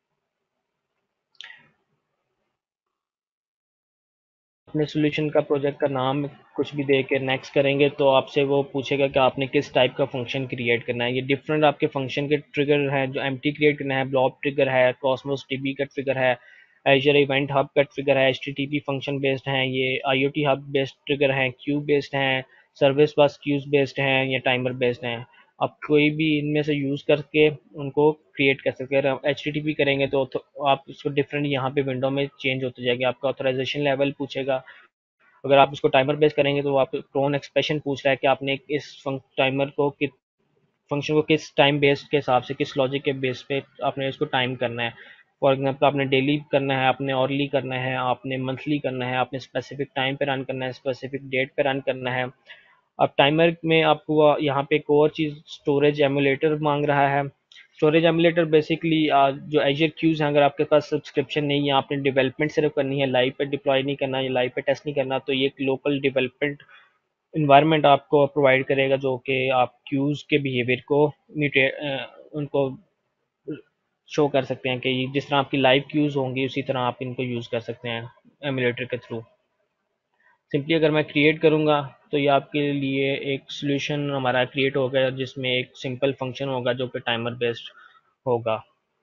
अपने सॉल्यूशन का प्रोजेक्ट का नाम कुछ भी दे के नेक्स्ट करेंगे तो आपसे वो पूछेगा कि आपने किस टाइप का फंक्शन क्रिएट करना है। ये डिफरेंट आपके फंक्शन के ट्रिगर हैं, जो एम क्रिएट करना है, ब्लॉब ट्रिगर है, कॉस्मोस टीबी का ट्रिगर है, एजर इवेंट हब का ट्रिगर है, H T T P function based हैं, ये I O T hub based trigger हैं, क्यू बेस्ड हैं, सर्विस बस क्यूज बेस्ड हैं, या टाइमर बेस्ड हैं। आप कोई भी इनमें से यूज़ करके उनको क्रिएट कर सकते हैं। अगर एच टी टी पी करेंगे तो, तो आप इसको डिफरेंट यहाँ पे विंडो में चेंज होते जाएगी, आपका ऑथराइजेशन लेवल पूछेगा। अगर आप इसको टाइमर बेस करेंगे तो आप क्रोन एक्सप्रेशन पूछ रहा है कि आपने इस टाइमर को किस फंक्शन को किस टाइम बेस के हिसाब से, किस लॉजिक के बेस पे आपने इसको टाइम करना है। फॉर एग्जांपल, आपने डेली करना है, आपने ऑरली करना है, आपने मंथली करना है, आपने स्पेसिफिक टाइम पे रन करना है, स्पेसिफिक डेट पे रन करना है। अब टाइमर में आपको यहाँ पे एक और चीज़, स्टोरेज एमुलेटर मांग रहा है। स्टोरेज एमुलेटर बेसिकली जो एजर क्यूज हैं, अगर आपके पास सब्सक्रिप्शन नहीं है, आपने डेवलपमेंट सिर्फ करनी है, लाइव पे डिप्लॉय नहीं करना या लाइव पे टेस्ट नहीं करना, तो ये एक लोकल डेवलपमेंट इन्वायरमेंट आपको प्रोवाइड करेगा, जो कि आप क्यूज के बिहेवियर को म्यूटेट, उनको शो कर सकते हैं कि जिस तरह आपकी लाइव क्यूज होंगी उसी तरह आप इनको यूज़ कर सकते हैं एमुलेटर के थ्रू। सिंपली अगर मैं क्रिएट करूँगा तो ये आपके लिए एक सॉल्यूशन हमारा क्रिएट हो गया, जिसमें एक सिंपल फंक्शन होगा जो कि टाइमर बेस्ड होगा।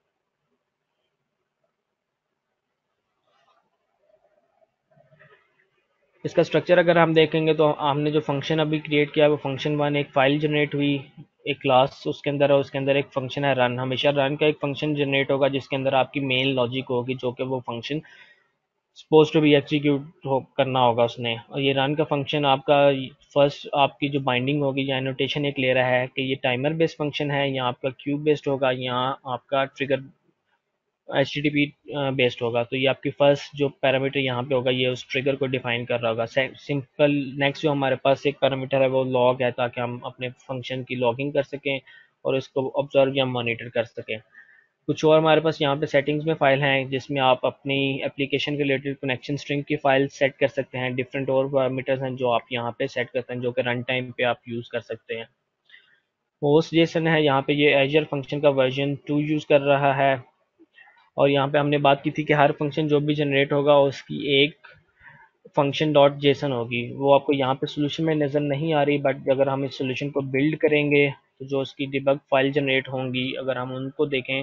इसका स्ट्रक्चर अगर हम देखेंगे तो हमने जो फंक्शन अभी क्रिएट किया है वो फंक्शन वन, एक फाइल जनरेट हुई, एक क्लास उसके अंदर है, उसके अंदर एक फंक्शन है रन। हमेशा रन का एक फंक्शन जनरेट होगा जिसके अंदर आपकी मेन लॉजिक होगी, जो कि वो function suppose to be execute हो, करना होगा उसने। और ये रन का फंक्शन आपका फर्स्ट आपकी जो बाइंडिंग होगी या एनोटेशन एक ले रहा है कि ये टाइमर बेस्ड फंक्शन है, या आपका क्यूब बेस्ड होगा, या आपका trigger H T T P based होगा। तो ये आपकी फर्स्ट जो पैरामीटर यहाँ पे होगा, ये उस ट्रिगर को डिफाइन कर रहा होगा। सिंपल नेक्स्ट जो हमारे पास एक पैरामीटर है वो लॉग है, ताकि हम अपने फंक्शन की लॉगिंग कर सकें और इसको ऑब्जर्व या मॉनिटर कर सकें। कुछ और हमारे पास यहाँ पे सेटिंग्स में फ़ाइल हैं, जिसमें आप अपनी एप्लीकेशन रिलेटेड कनेक्शन स्ट्रिंग की फ़ाइल सेट कर सकते हैं। डिफरेंट और पैरामीटर्स हैं जो आप यहाँ पे सेट करते हैं, जो कि रन टाइम पे आप यूज़ कर सकते हैं। होस्ट जेसन है, यहाँ पे ये एजर फंक्शन का वर्जन टू यूज़ कर रहा है। और यहाँ पे हमने बात की थी कि हर फंक्शन जो भी जनरेट होगा उसकी एक फंक्शन डॉट जेसन होगी, वो आपको यहाँ पे सोल्यूशन में नज़र नहीं आ रही, बट अगर हम इस सोल्यूशन को बिल्ड करेंगे तो जो उसकी डिबग फाइल जनरेट होंगी, अगर हम उनको देखें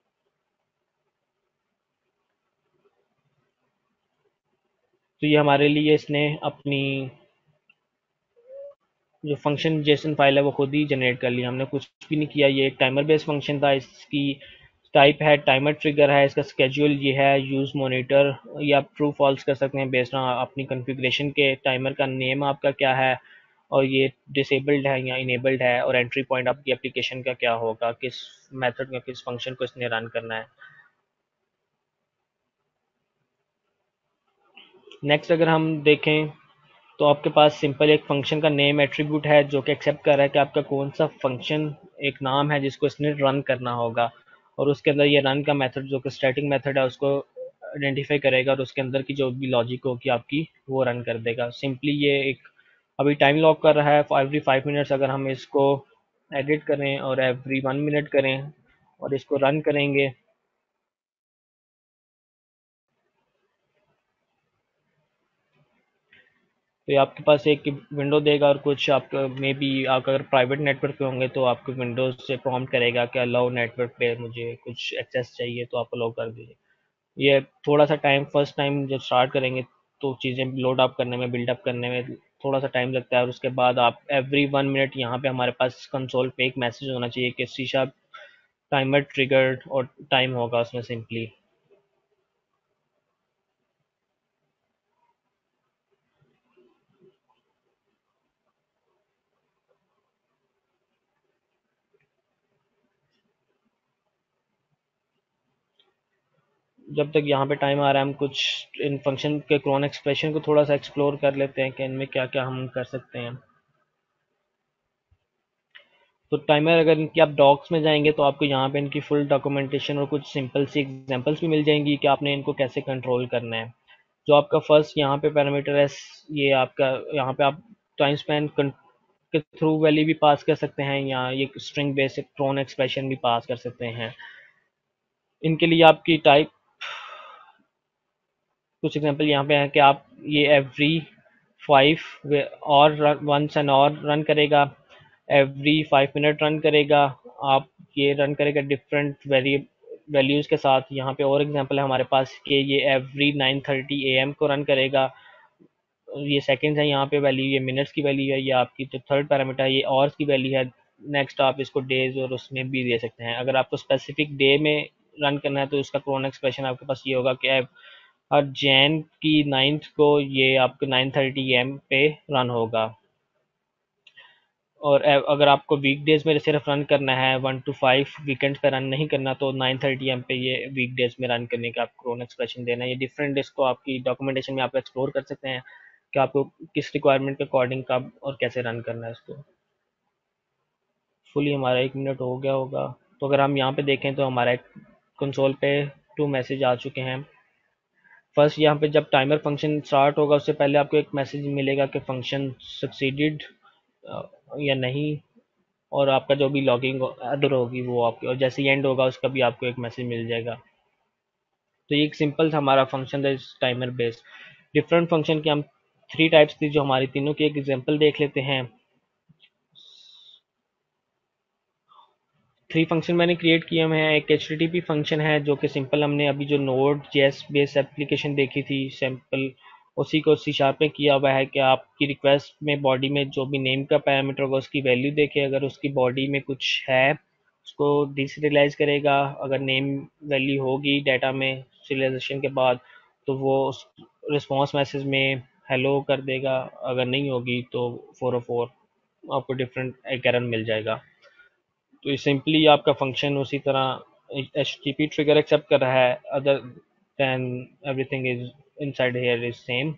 तो ये हमारे लिए इसने अपनी जो फंक्शन जेसन फाइल है वो खुद ही जनरेट कर लिया, हमने कुछ भी नहीं किया। ये एक टाइमर बेस्ड फंक्शन था, इसकी टाइप है टाइमर ट्रिगर है, इसका स्केड्यूल ये है यूज़ मॉनिटर, ये आप ट्रू फॉल्स कर सकते हैं बेस्ड ऑन अपनी कॉन्फ़िगरेशन के, टाइमर का नेम आपका क्या है, और ये डिसेबल्ड है या इनेबल्ड है, और एंट्री पॉइंट आपकी एप्लीकेशन का क्या होगा, किस मेथड में किस फंक्शन को इसने रन करना है। नेक्स्ट अगर हम देखें तो आपके पास सिंपल एक फंक्शन का नेम एट्रीब्यूट है जो कि एक्सेप्ट कर रहा है कि आपका कौन सा फंक्शन एक नाम है जिसको इसने रन करना होगा, और उसके अंदर ये रन का मेथड जो कि स्टैटिक मेथड है उसको आइडेंटिफाई करेगा, और उसके अंदर की जो भी लॉजिक होगी आपकी वो रन कर देगा। सिंपली ये एक अभी टाइम लॉक कर रहा है एवरी फाइव मिनट्स, अगर हम इसको एडिट करें और एवरी वन मिनट करें और इसको रन करेंगे तो ये आपके पास एक विंडो देगा, और कुछ आपका मे बी आप अगर प्राइवेट नेटवर्क पे होंगे तो आपको विंडोज से प्रॉम्प्ट करेगा कि अलाउ नेटवर्क पे मुझे कुछ एक्सेस चाहिए तो आप अलाउ कर दीजिए। ये थोड़ा सा टाइम फर्स्ट टाइम जब स्टार्ट करेंगे तो चीज़ें लोड अप करने में बिल्डअप करने में थोड़ा सा टाइम लगता है, और उसके बाद आप एवरी वन मिनट यहाँ पे हमारे पास कंसोल पे एक मैसेज होना चाहिए कि शीशा टाइमर ट्रिगर्ड, और टाइम होगा उसमें सिंपली। जब तक यहाँ पे टाइम आ रहा है हम कुछ इन फंक्शन के क्रोन एक्सप्रेशन को थोड़ा सा एक्सप्लोर कर लेते हैं कि इनमें क्या क्या हम कर सकते हैं। तो टाइमर अगर इनकी आप डॉक्स में जाएंगे तो आपको यहाँ पे इनकी फुल डॉक्यूमेंटेशन और कुछ सिंपल सी एग्जांपल्स भी मिल जाएंगी कि आपने इनको कैसे कंट्रोल करना है। जो आपका फर्स्ट यहाँ पे पैरामीटर है, ये आपका यहाँ पे आप टाइम स्पैन के थ्रू वैल्यू भी पास कर सकते हैं, या ये स्ट्रिंग बेस्ड क्रोन एक्सप्रेशन भी पास कर सकते हैं। इनके लिए आपकी टाइप कुछ एग्जांपल यहाँ पे है कि आप ये एवरी फाइव और वंस एंड और रन करेगा, एवरी फाइव मिनट रन करेगा, आप ये रन करेगा डिफरेंट वेरी वैल्यूज़ के साथ। यहाँ पे और एग्जांपल है हमारे पास कि ये every nine thirty A M को रन करेगा, ये सेकंड्स है यहाँ पे वैल्यू, ये मिनट्स की वैल्यू है, ये आपकी जो थर्ड पैरामीटर है ये आवर्स की वैल्यू है। नेक्स्ट आप इसको डेज और उसमें भी दे सकते हैं। अगर आपको स्पेसिफिक डे में रन करना है तो उसका क्रोन एक्सप्रेशन आपके पास ये होगा कि हर जैन की नाइन्थ को ये आपको नाइन थर्टी एम पे रन होगा। और अगर आपको वीक डेज में सिर्फ रन करना है, वन टू फाइव वीकेंड पे रन नहीं करना, तो नाइन थर्टी एम पे ये वीक डेज में रन करने का आप क्रोन एक्सप्रेशन देना है। ये डिफरेंट डेज को आपकी डॉक्यूमेंटेशन में आप एक्सप्लोर कर सकते हैं कि आपको किस रिक्वायरमेंट के अकॉर्डिंग कब और कैसे रन करना है इसको। फुली हमारा एक मिनट हो गया होगा। तो अगर हम यहाँ पे देखें तो हमारा कंसोल पे टू मैसेज आ चुके हैं। फर्स्ट यहाँ पे जब टाइमर फंक्शन स्टार्ट होगा उससे पहले आपको एक मैसेज मिलेगा कि फंक्शन सक्सीडेड या नहीं, और आपका जो भी लॉगिंग अदर होगी वो आपकी, और जैसे ही एंड होगा उसका भी आपको एक मैसेज मिल जाएगा। तो ये एक सिंपल था हमारा फंक्शन था टाइमर बेस्ड। डिफरेंट फंक्शन की हम थ्री टाइप्स थी जो हमारी तीनों की एक एग्जांपल देख लेते हैं। थ्री फंक्शन मैंने क्रिएट किए हुए हैं। एक H T T P function है जो कि सिंपल हमने अभी जो नोड जेएस बेस्ड एप्लीकेशन देखी थी सिंपल, उसी को सी शार्प में किया हुआ है कि आपकी रिक्वेस्ट में बॉडी में जो भी नेम का पैरामीटर होगा उसकी वैल्यू देखे, अगर उसकी बॉडी में कुछ है उसको डिसरियलाइज करेगा, अगर नेम वैल्यू होगी डाटा में सीरियलाइजेशन के बाद तो वो उस रिस्पॉन्स मैसेज में हेलो कर देगा, अगर नहीं होगी तो फोर ओ फोर आपको डिफरेंट एक एरर मिल जाएगा। तो ये सिंपली आपका फंक्शन उसी तरह H T P trigger accept कर रहा है, other than everything is inside here is same.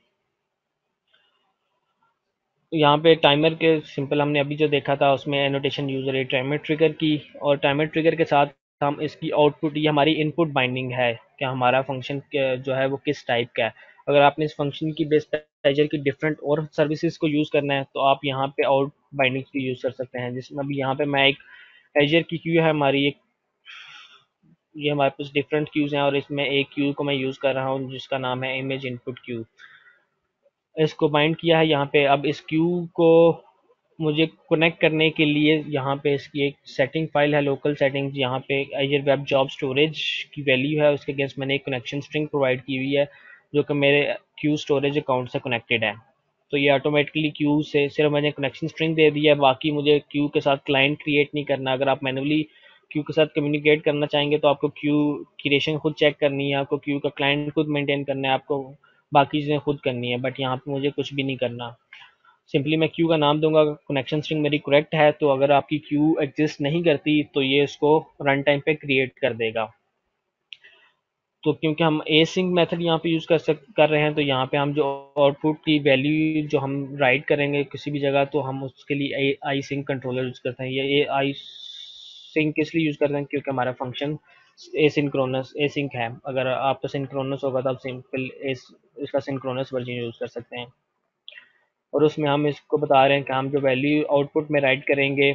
यहाँ पे टाइमर के सिंपल हमने अभी जो देखा था उसमें एनोटेशन यूजर है टाइमर ट्रिगर की, और टाइमर ट्रिगर के साथ हम इसकी आउटपुट, ये हमारी इनपुट बाइंडिंग है कि हमारा फंक्शन जो है वो किस टाइप का है। अगर आपने इस फंक्शन की बेस एजर की डिफरेंट और सर्विसेज को यूज़ करना है तो आप यहाँ पे आउट बाइंडिंग की यूज़ कर सकते हैं, जिसमें अभी यहाँ पे मैं एक एजर की क्यू है हमारी एक, ये हमारे पास डिफरेंट क्यूज़ हैं और इसमें एक क्यू को मैं यूज़ कर रहा हूँ जिसका नाम है इमेज इनपुट क्यू। इसको बाइंड किया है यहाँ पे। अब इस क्यू को मुझे कनेक्ट करने के लिए यहाँ पे इसकी एक सेटिंग फाइल है, लोकल सेटिंग्स, यहाँ पे एजर वेब जॉब स्टोरेज की वैल्यू है, उसके अगेंस्ट मैंने एक कनेक्शन स्ट्रिंग प्रोवाइड की हुई है जो कि मेरे क्यू स्टोरेज अकाउंट से कनेक्टेड है। तो ये ऑटोमेटिकली क्यू से सिर्फ मैंने कनेक्शन स्ट्रिंग दे दिया है, बाकी मुझे क्यू के साथ क्लाइंट क्रिएट नहीं करना। अगर आप मैनुअली क्यू के साथ कम्युनिकेट करना चाहेंगे तो आपको क्यू क्रिएशन खुद चेक करनी है, आपको क्यू का क्लाइंट खुद मेंटेन करना है, आपको बाकी चीज़ें खुद करनी है, बट यहाँ पे मुझे कुछ भी नहीं करना। सिंपली मैं क्यू का नाम दूंगा, कनेक्शन स्ट्रिंग मेरी करेक्ट है, तो अगर आपकी क्यू एग्जिस्ट नहीं करती तो ये इसको रन टाइम पे क्रिएट कर देगा। तो क्योंकि हम ए सिंक मेथड यहाँ पे यूज़ कर सक कर रहे हैं, तो यहाँ पे हम जो आउटपुट की वैल्यू जो हम राइट करेंगे किसी भी जगह, तो हम उसके लिए आई सिंक कंट्रोलर यूज़ करते हैं। ये आई सिंक इसलिए यूज़ करते हैं क्योंकि हमारा function asynchronous async है। अगर आपका सिंक्रोनस होगा तो आप सिंपल एस इसका सिंक्रोनस वर्जन यूज़ कर सकते हैं। और उसमें हम इसको बता रहे हैं कि हम जो वैल्यू आउटपुट में राइट करेंगे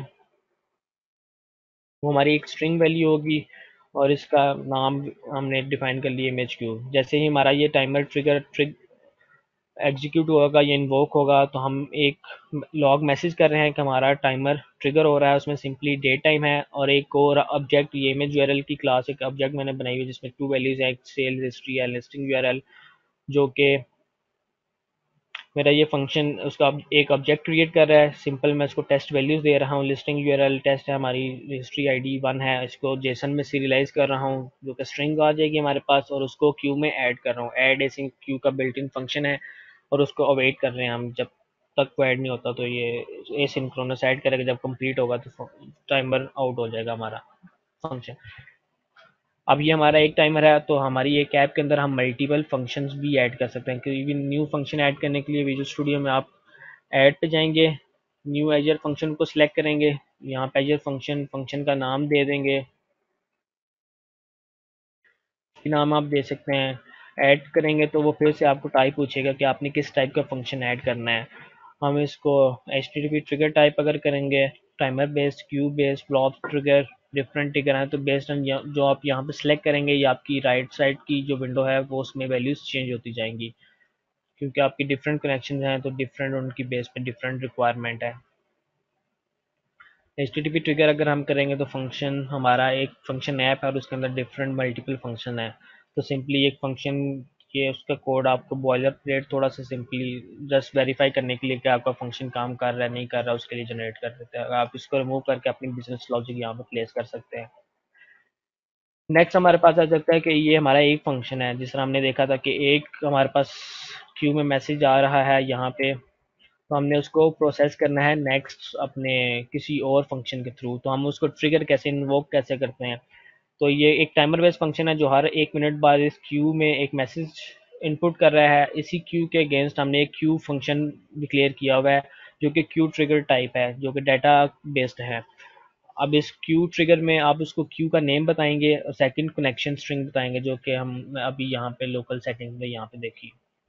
वो हमारी एक स्ट्रिंग वैल्यू होगी, और इसका नाम हमने डिफाइन कर लिया इमेज क्यू। जैसे ही हमारा ये टाइमर ट्रिगर ट्रिग एग्जीक्यूट होगा, ये इन्वोक होगा, तो हम एक लॉग मैसेज कर रहे हैं कि हमारा टाइमर ट्रिगर हो रहा है। उसमें सिंपली डेट टाइम है और एक और ऑब्जेक्ट, ये इमेज यूआरएल की क्लास एक ऑब्जेक्ट मैंने बनाई हुई है जिसमें टू वैल्यूज है, एक सेल्स हिस्ट्री है, लिस्टिंग यूआरएल, जो कि मेरा ये फंक्शन उसका एक ऑब्जेक्ट क्रिएट कर रहा है। सिंपल मैं इसको टेस्ट वैल्यूज दे रहा हूँ। लिस्टिंग यूआरएल टेस्ट है, हमारी हिस्ट्री आईडी वन है, इसको जेसन में सीरियलाइज कर रहा हूँ जो कि स्ट्रिंग आ जाएगी हमारे पास, और उसको क्यू में ऐड कर रहा हूँ। ऐड एसिंक क्यू का बिल्ट इन फंक्शन है, और उसको अवेट कर रहे हैं हम, जब तक वो ऐड नहीं होता तो ये एसिंक्रोनस ऐड करेगा, जब कंप्लीट होगा तो टाइमर आउट हो जाएगा हमारा फंक्शन। अब ये हमारा एक टाइमर है, तो हमारी एक ऐप के अंदर हम मल्टीपल फंक्शंस भी ऐड कर सकते हैं। कोई भी न्यू फंक्शन ऐड करने के लिए विजुअल स्टूडियो में आप ऐड पे जाएंगे, न्यू एजर फंक्शन को सिलेक्ट करेंगे, यहाँ पे एजर फंक्शन फंक्शन का नाम दे देंगे, नाम आप दे सकते हैं। ऐड करेंगे तो वो फिर से आपको टाइप पूछेगा कि आपने किस टाइप का फंक्शन ऐड करना है। हम इसको H T T P trigger type अगर करेंगे, timer based, queue based, block trigger, different trigger हैं, तो बेस्ड ऑन जो आप यहाँ पे सिलेक्ट करेंगे, ये आपकी राइट साइड की जो विंडो है वो उसमें वैल्यूज चेंज होती जाएंगी, क्योंकि आपकी डिफरेंट कनेक्शन हैं तो डिफरेंट उनकी बेस पे डिफरेंट रिक्वायरमेंट है। H T T P trigger अगर हम करेंगे तो फंक्शन हमारा एक फंक्शन ऐप है और उसके अंदर डिफरेंट मल्टीपल फंक्शन है। तो सिंपली एक फंक्शन ये उसका कोड आपको बॉयलर प्लेट थोड़ा सा सिंपली जस्ट वेरीफाई करने के लिए कि आपका फंक्शन काम कर रहा है नहीं कर रहा है, उसके लिए जनरेट कर देते हैं। आप इसको रिमूव करके अपनी बिजनेस लॉजिक यहाँ पर प्लेस कर सकते हैं। नेक्स्ट हमारे पास आ जाता है कि ये हमारा एक फंक्शन है, जिस तरह हमने देखा था कि एक हमारे पास क्यू में मैसेज आ रहा है यहाँ पे, तो हमने उसको प्रोसेस करना है नेक्स्ट अपने किसी और फंक्शन के थ्रू। तो हम उसको ट्रिगर कैसे इन्वोक कैसे करते हैं, तो ये एक टाइमर बेस्ड फंक्शन है जो हर एक मिनट बाद इस क्यू में एक मैसेज इनपुट कर रहा है। इसी क्यू के अगेंस्ट हमने एक क्यू फंक्शन डिक्लेयर किया हुआ है जो कि क्यू ट्रिगर टाइप है, जो कि डाटा बेस्ड है। अब इस क्यू ट्रिगर में आप उसको क्यू का नेम बताएंगे और सेकंड कनेक्शन स्ट्रिंग बताएंगे, जो कि हम अभी यहाँ पे लोकल सेटिंग में यहाँ पे देखिए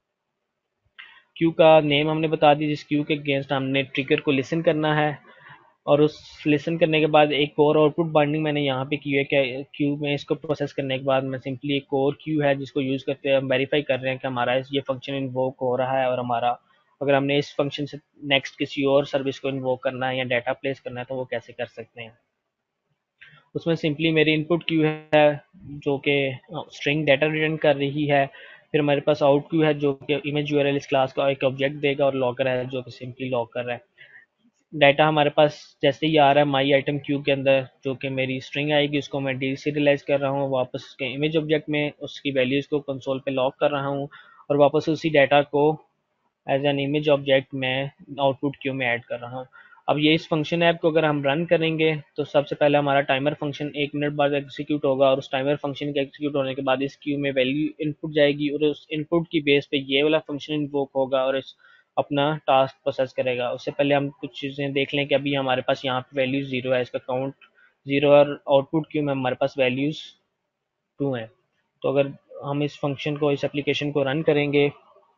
क्यू का नेम हमने बता दी, जिस क्यू के अगेंस्ट हमने ट्रिगर को लिसन करना है। और उस लिसन करने के बाद एक और आउटपुट बाइंडिंग मैंने यहाँ पे की है कि क्यू में इसको प्रोसेस करने के बाद मैं सिंपली एक और क्यू है जिसको यूज़ करते हैं हम वेरीफाई कर रहे हैं कि हमारा ये फंक्शन इन्वोक हो रहा है, और हमारा अगर हमने इस फंक्शन से नेक्स्ट किसी और सर्विस को इन्वोक करना है या डाटा प्लेस करना है तो वो कैसे कर सकते हैं। उसमें सिंपली मेरी इनपुट क्यू है जो कि स्ट्रिंग डाटा रिटर्न कर रही है। फिर हमारे पास आउट क्यू है जो कि इमेज यूआरएल इस क्लास का एक ऑब्जेक्ट देगा, और लॉकर है जो कि सिंपली लॉक कर रहा है। डाटा हमारे पास जैसे ही आ रहा है माई आइटम क्यू के अंदर, जो कि मेरी स्ट्रिंग आएगी, उसको मैं डी सीरियलाइज कर रहा हूँ वापस उसके इमेज ऑब्जेक्ट में, उसकी वैल्यूज़ को कंसोल पे लॉक कर रहा हूँ, और वापस उसी डाटा को एज एन इमेज ऑब्जेक्ट में आउटपुट क्यू में ऐड कर रहा हूँ। अब ये इस फंक्शन ऐप को अगर हम रन करेंगे तो सबसे पहले हमारा टाइमर फंक्शन एक मिनट बाद एग्जीक्यूट होगा, और उस टाइमर फंक्शन के एग्जीक्यूट होने के बाद इस क्यू में वैल्यू इनपुट जाएगी, और उस इनपुट की बेस पे ये वाला फंक्शन इन्वोक होगा और इस अपना टास्क प्रोसेस करेगा। उससे पहले हम कुछ चीज़ें देख लें कि अभी हमारे पास यहाँ पे वैल्यू जीरो है, इसका काउंट जीरो, और आउटपुट क्यू में हमारे पास वैल्यूज़ टू हैं। तो अगर हम इस फंक्शन को इस एप्लीकेशन को रन करेंगे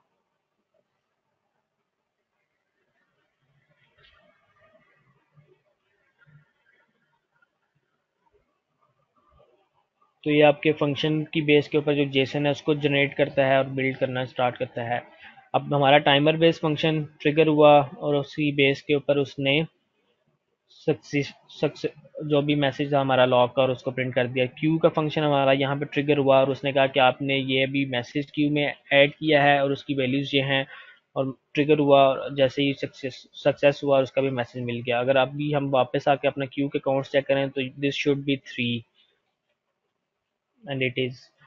तो ये आपके फंक्शन की बेस के ऊपर जो जेसन है उसको जनरेट करता है और बिल्ड करना स्टार्ट करता है। अब हमारा टाइमर बेस फंक्शन ट्रिगर हुआ और उसी बेस के ऊपर उसने सक्सेस सक्सेस जो भी मैसेज था हमारा लॉग का और उसको प्रिंट कर दिया। क्यू का फंक्शन हमारा यहाँ पे ट्रिगर हुआ और उसने कहा कि आपने ये भी मैसेज क्यू में ऐड किया है और उसकी वैल्यूज़ ये हैं, और ट्रिगर हुआ और जैसे ही सक्सेस सक्सेस हुआ उसका भी मैसेज मिल गया। अगर अभी हम वापस आके अपना क्यू के काउंट्स चेक करें तो this should be three, and it is.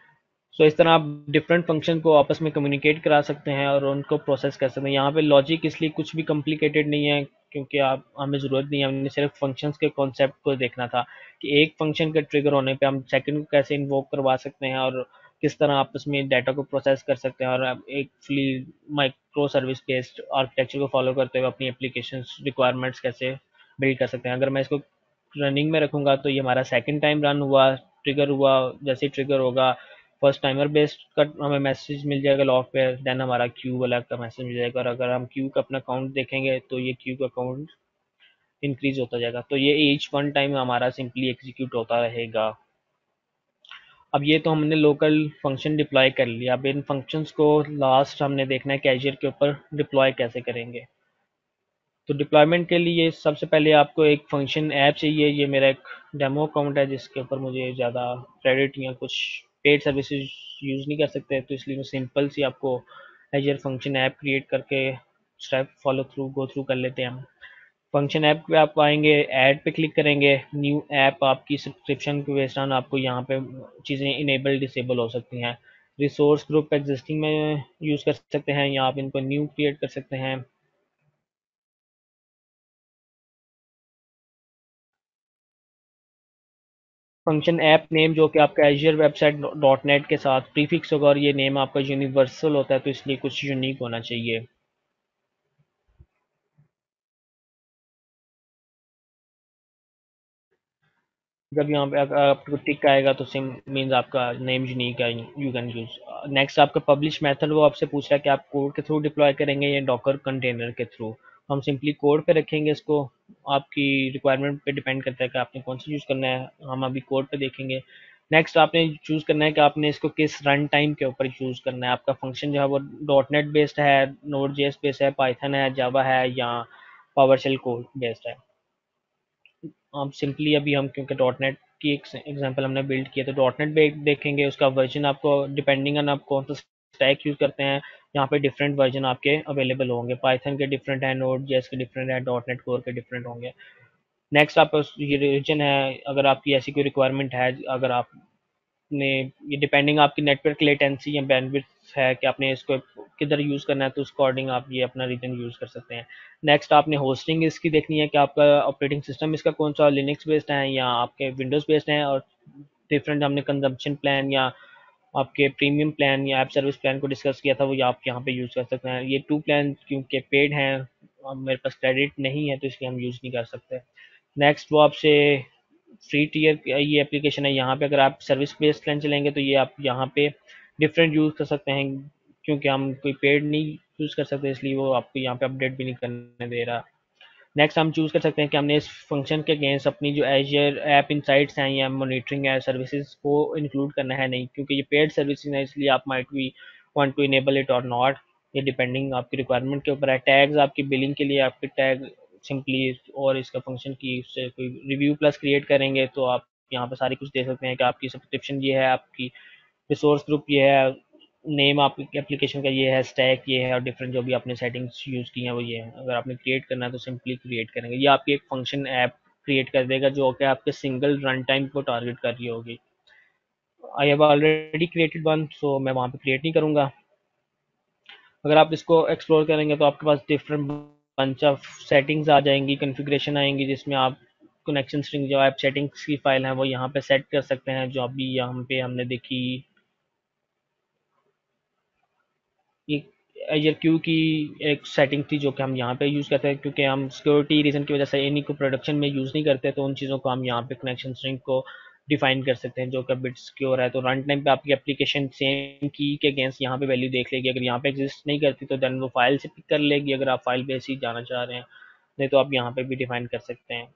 So इस तरह आप डिफरेंट फंक्शन को आपस में कम्युनिकेट करा सकते हैं और उनको प्रोसेस कर सकते हैं। यहाँ पे लॉजिक इसलिए कुछ भी कॉम्प्लिकेटेड नहीं है, क्योंकि आप हमें ज़रूरत नहीं है, हमने सिर्फ फंक्शंस के कॉन्सेप्ट को देखना था कि एक फंक्शन के ट्रिगर होने पे हम सेकंड को कैसे इन्वोक करवा सकते हैं और किस तरह आपस में डाटा को प्रोसेस कर सकते हैं, और आप एक fully micro service based architecture को फॉलो करते हुए अपनी एप्लीकेशन रिक्वायरमेंट्स कैसे बिल्ड कर सकते हैं। अगर मैं इसको रनिंग में रखूँगा तो ये हमारा सेकंड टाइम रन हुआ, ट्रिगर हुआ, जैसे ही ट्रिगर होगा फर्स्ट टाइमर बेस्ड का हमें मैसेज मिल जाएगा लॉग पे, देन हमारा क्यू वाला का मैसेज मिल जाएगा, और अगर हम क्यू का अपना काउंट देखेंगे तो ये क्यू का काउंट इंक्रीज होता जाएगा। तो ये ईच वन टाइम हमारा सिंपली एग्जीक्यूट होता रहेगा। अब ये तो हमने लोकल फंक्शन डिप्लॉय कर लिया, अब इन फंक्शंस को लास्ट हमने देखना है कि एजर के ऊपर डिप्लॉय कैसे करेंगे। तो डिप्लॉयमेंट के लिए सबसे पहले आपको एक फंक्शन ऐप चाहिए। ये मेरा एक डेमो अकाउंट है जिसके ऊपर मुझे ज़्यादा क्रेडिट या कुछ पेड सर्विसेज यूज़ नहीं कर सकते, तो इसलिए मैं सिंपल सी आपको एजर फंक्शन ऐप क्रिएट करके step follow through go through कर लेते हैं हम। फंक्शन ऐप पे आप आएंगे, ऐड पे क्लिक करेंगे, न्यू ऐप आपकी सब्सक्रिप्शन के बेस्ड ऑन आपको यहाँ पे चीज़ें इनेबल डिसेबल हो सकती हैं। रिसोर्स ग्रुप एग्जिस्टिंग में यूज़ कर सकते हैं या आप इनको न्यू क्रिएट कर सकते हैं। फंक्शन ऐप नेम जो कि आपका एजर वेबसाइट डॉट नेट के साथ प्रीफिक्स होगा, और ये नेम आपका यूनिवर्सल होता है तो इसलिए कुछ यूनिक होना चाहिए। जब यहाँ पे अगर आपको टिक आएगा तो सिम मीन्स आपका नेम यूनिक है, यू कैन यूज। नेक्स्ट आपका पब्लिश मेथड, वो आपसे पूछ रहा है कि आप कोड के थ्रू डिप्लॉय करेंगे या डॉकर कंटेनर के थ्रू। हम सिंपली कोड पे रखेंगे इसको, आपकी रिक्वायरमेंट पे डिपेंड करता है कि आपने कौन सा यूज़ करना है, हम अभी कोड पे देखेंगे। नेक्स्ट आपने चूज़ करना है कि आपने इसको किस रन टाइम के ऊपर यूज़ करना है। आपका फंक्शन जो है वो डॉट नेट बेस्ड है, नोड जेएस बेस्ड है, पाइथन है, जावा है, या पावर शेल कोड बेस्ड है। हम सिंपली अभी हम क्योंकि डॉट नेट की एक एग्जांपल हमने बिल्ड किया तो डॉट नेट पे देखेंगे, उसका वर्जन आपको डिपेंडिंग ऑन आप कौन सा स्टैक यूज़ करते हैं, यहाँ पे डिफरेंट वर्जन आपके अवेलेबल होंगे। पाइथन के डिफरेंट है, नोड जेएस के डिफरेंट है, डॉट नेट कोर के डिफरेंट होंगे। नेक्स्ट आप ये रीजन है, अगर आपकी ऐसी कोई रिक्वायरमेंट है, अगर आप ने ये डिपेंडिंग आपकी नेटवर्क लेटेंसी या बैंडविड्थ है कि आपने इसको किधर यूज़ करना है, तो उसके अकॉर्डिंग आप ये अपना रीजन यूज़ कर सकते हैं। नेक्स्ट आपने होस्टिंग इसकी देखनी है कि आपका ऑपरेटिंग सिस्टम इसका कौन सा, लिनक्स बेस्ड है या आपके विंडोज़ बेस्ड है, और डिफरेंट हमने कंजम्पशन प्लान या आपके प्रीमियम प्लान या ऐप सर्विस प्लान को डिस्कस किया था, वो आप यहाँ पे यूज़ कर सकते हैं। ये टू प्लान क्योंकि पेड हैं, अब मेरे पास क्रेडिट नहीं है तो इसलिए हम यूज़ नहीं कर सकते। नेक्स्ट वो आपसे फ्री टीयर ये एप्लीकेशन है, यहाँ पे अगर आप सर्विस बेस्ड प्लान चलेंगे तो ये आप यहाँ पे डिफरेंट यूज़ कर सकते हैं, क्योंकि हम कोई पेड नहीं यूज़ कर सकते इसलिए वो आपको यहाँ पे अपडेट भी नहीं करने दे रहा। नेक्स्ट हम चूज़ कर सकते हैं कि हमने इस फंक्शन के अगेंस्ट अपनी जो एजर ऐप इंसाइट्स हैं या मॉनिटरिंग है सर्विसेज को इंक्लूड करना है नहीं, क्योंकि ये पेड सर्विसेज है इसलिए आप माइट भी वांट टू इनेबल इट और नॉट, ये डिपेंडिंग आपकी रिक्वायरमेंट के ऊपर है। टैग्स आपकी बिलिंग के लिए आपके टैग सिंपली और इसका फंक्शन की उससे कोई रिव्यू प्लस क्रिएट करेंगे तो आप यहाँ पर सारी कुछ दे सकते हैं कि आपकी सब्सक्रिप्शन ये है, आपकी रिसोर्स ग्रुप ये है, नेम आपकी एप्लीकेशन का ये है, स्टैक ये है, और डिफरेंट जो भी आपने सेटिंग्स यूज़ की हैं वो ये है। अगर आपने क्रिएट करना है तो सिंपली क्रिएट करेंगे, ये आपकी एक फंक्शन ऐप क्रिएट कर देगा जो कि आपके सिंगल रन टाइम को टारगेट कर रही होगी। I have already created one, so मैं वहाँ पे क्रिएट नहीं करूँगा। अगर आप इसको एक्सप्लोर करेंगे तो आपके पास डिफरेंट बंच ऑफ सेटिंग्स आ जाएंगी, कॉन्फ़िगरेशन आएंगी, जिसमें आप कनेक्शन स्ट्रिंग जो ऐप सेटिंग्स की फाइल है वो यहाँ पे सेट कर सकते हैं, जो अभी यहाँ पे हमने देखी। एक एजर क्यू की एक सेटिंग थी जो कि हम यहाँ पे यूज़ करते हैं, क्योंकि हम सिक्योरिटी रीज़न की वजह से इन्हीं को प्रोडक्शन में यूज़ नहीं करते, तो उन चीज़ों को हम यहाँ पे कनेक्शन स्ट्रिंग को डिफाइन कर सकते हैं जो कि बिट सिक्योर है। तो रन टाइम पे आपकी एप्लीकेशन सेम की के अगेंस्ट यहाँ पे वैल्यू देख लेगी, अगर यहाँ पे एग्जिस्ट नहीं करती तो देन वो फाइल से पिक कर लेगी, अगर आप फाइल बेस ही जाना चाह रहे हैं, नहीं तो आप यहाँ पे भी डिफाइन कर सकते हैं।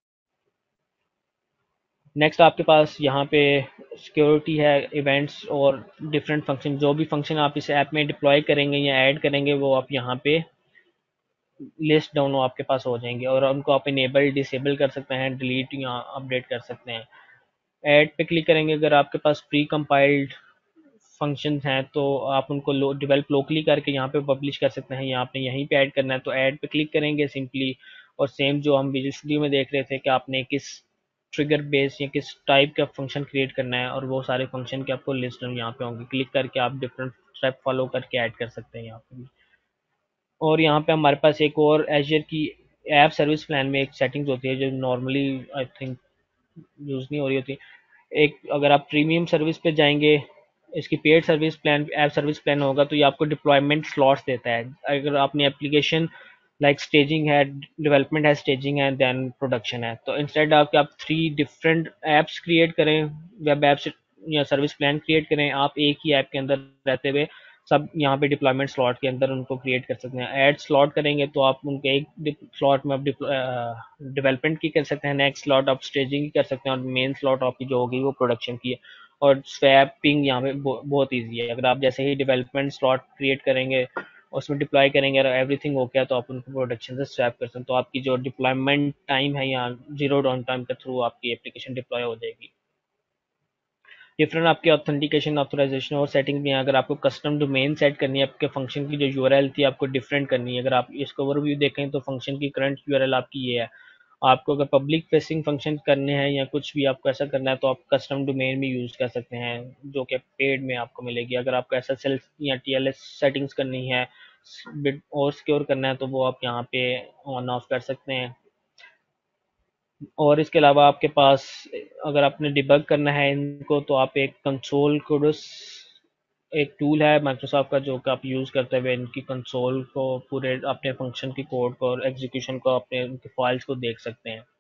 नेक्स्ट आपके पास यहाँ पे सिक्योरिटी है, इवेंट्स और डिफरेंट फंक्शन, जो भी फंक्शन आप इस ऐप में डिप्लॉय करेंगे या ऐड करेंगे वो आप यहाँ पे लिस्ट दोनों आपके पास हो जाएंगे, और उनको आप इनेबल डिसेबल कर सकते हैं, डिलीट या अपडेट कर सकते हैं। ऐड पे क्लिक करेंगे, अगर आपके पास प्री कंपाइल्ड फंक्शंस हैं तो आप उनको लो डेवलप लोकली करके यहाँ पे पब्लिश कर सकते हैं, या आपने यहीं पे ऐड करना है तो ऐड पे क्लिक करेंगे सिंपली, और सेम जो हम विजुअल स्टूडियो में देख रहे थे कि आपने किस ट्रिगर बेस या किस टाइप का फंक्शन क्रिएट करना है, और वो सारे फंक्शन के आपको लिस्ट यहाँ पे होंगे। क्लिक करके आप डिफरेंट स्टेप फॉलो करके ऐड कर सकते हैं यहाँ पे भी। और यहाँ पे हमारे पास एक और एजर की ऐप सर्विस प्लान में एक सेटिंग्स होती है जो नॉर्मली आई थिंक यूज़ नहीं हो रही होती। एक अगर आप प्रीमियम सर्विस पे जाएंगे, इसकी paid service plan app service plan होगा, तो ये आपको डिप्लॉयमेंट स्लॉट्स देता है। अगर आपने एप्लीकेशन लाइक स्टेजिंग है, डेवलपमेंट है, स्टेजिंग है, देन प्रोडक्शन है, तो इंस्टेड आप आप थ्री डिफरेंट एप्स क्रिएट करें, वेब एप्स या सर्विस प्लान क्रिएट करें, आप एक ही ऐप के अंदर रहते हुए सब यहाँ पे डिप्लॉयमेंट स्लॉट के अंदर उनको क्रिएट कर सकते हैं। ऐड स्लॉट करेंगे तो आप उनको एक स्लॉट में आप डेवलपमेंट की कर सकते हैं, नेक्स्ट स्लॉट आप स्टेजिंग की कर सकते हैं, और मेन स्लॉट आपकी जो होगी वो प्रोडक्शन की है। और स्वैपिंग यहाँ पे बहुत ईजी है। अगर आप जैसे ही डेवलपमेंट स्लॉट क्रिएट करेंगे, उसमें डिप्लॉय करेंगे, अगर एवरीथिंग हो गया तो आप उनको प्रोडक्शन से स्वैप कर सकते हैं। तो आपकी जो डिप्लॉयमेंट टाइम है यहाँ जीरो डाउन टाइम के थ्रू आपकी एप्लीकेशन डिप्लॉय हो जाएगी। डिफरेंट आपके ऑथेंटिकेशन ऑथराइजेशन और सेटिंग भी है। अगर आपको कस्टम डोमेन सेट करनी है, आपके फंक्शन की जो यूआरएल थी आपको डिफरेंट करनी है। अगर आप इसको ओवरव्यू देखें तो फंक्शन की करंट यूआरएल आपकी ये है। आपको अगर पब्लिक फेसिंग फंक्शन करने हैं या कुछ भी आपको ऐसा करना है तो आप कस्टम डोमेन भी यूज़ कर सकते हैं, जो कि पेड में आपको मिलेगी। अगर आपको एस एस एल या टी एल एस सेटिंग्स करनी है, बिट और सिक्योर करना है, तो वो आप यहाँ पे ऑन ऑफ कर सकते हैं। और इसके अलावा आपके पास अगर आपने डिबग करना है इनको, तो आप एक कंसोल कोडस एक टूल है माइक्रोसॉफ्ट का जो कि आप यूज़ करते हुए इनकी कंसोल को पूरे अपने फंक्शन की कोड को और एग्जीक्यूशन को अपने उनकी फाइल्स को देख सकते हैं।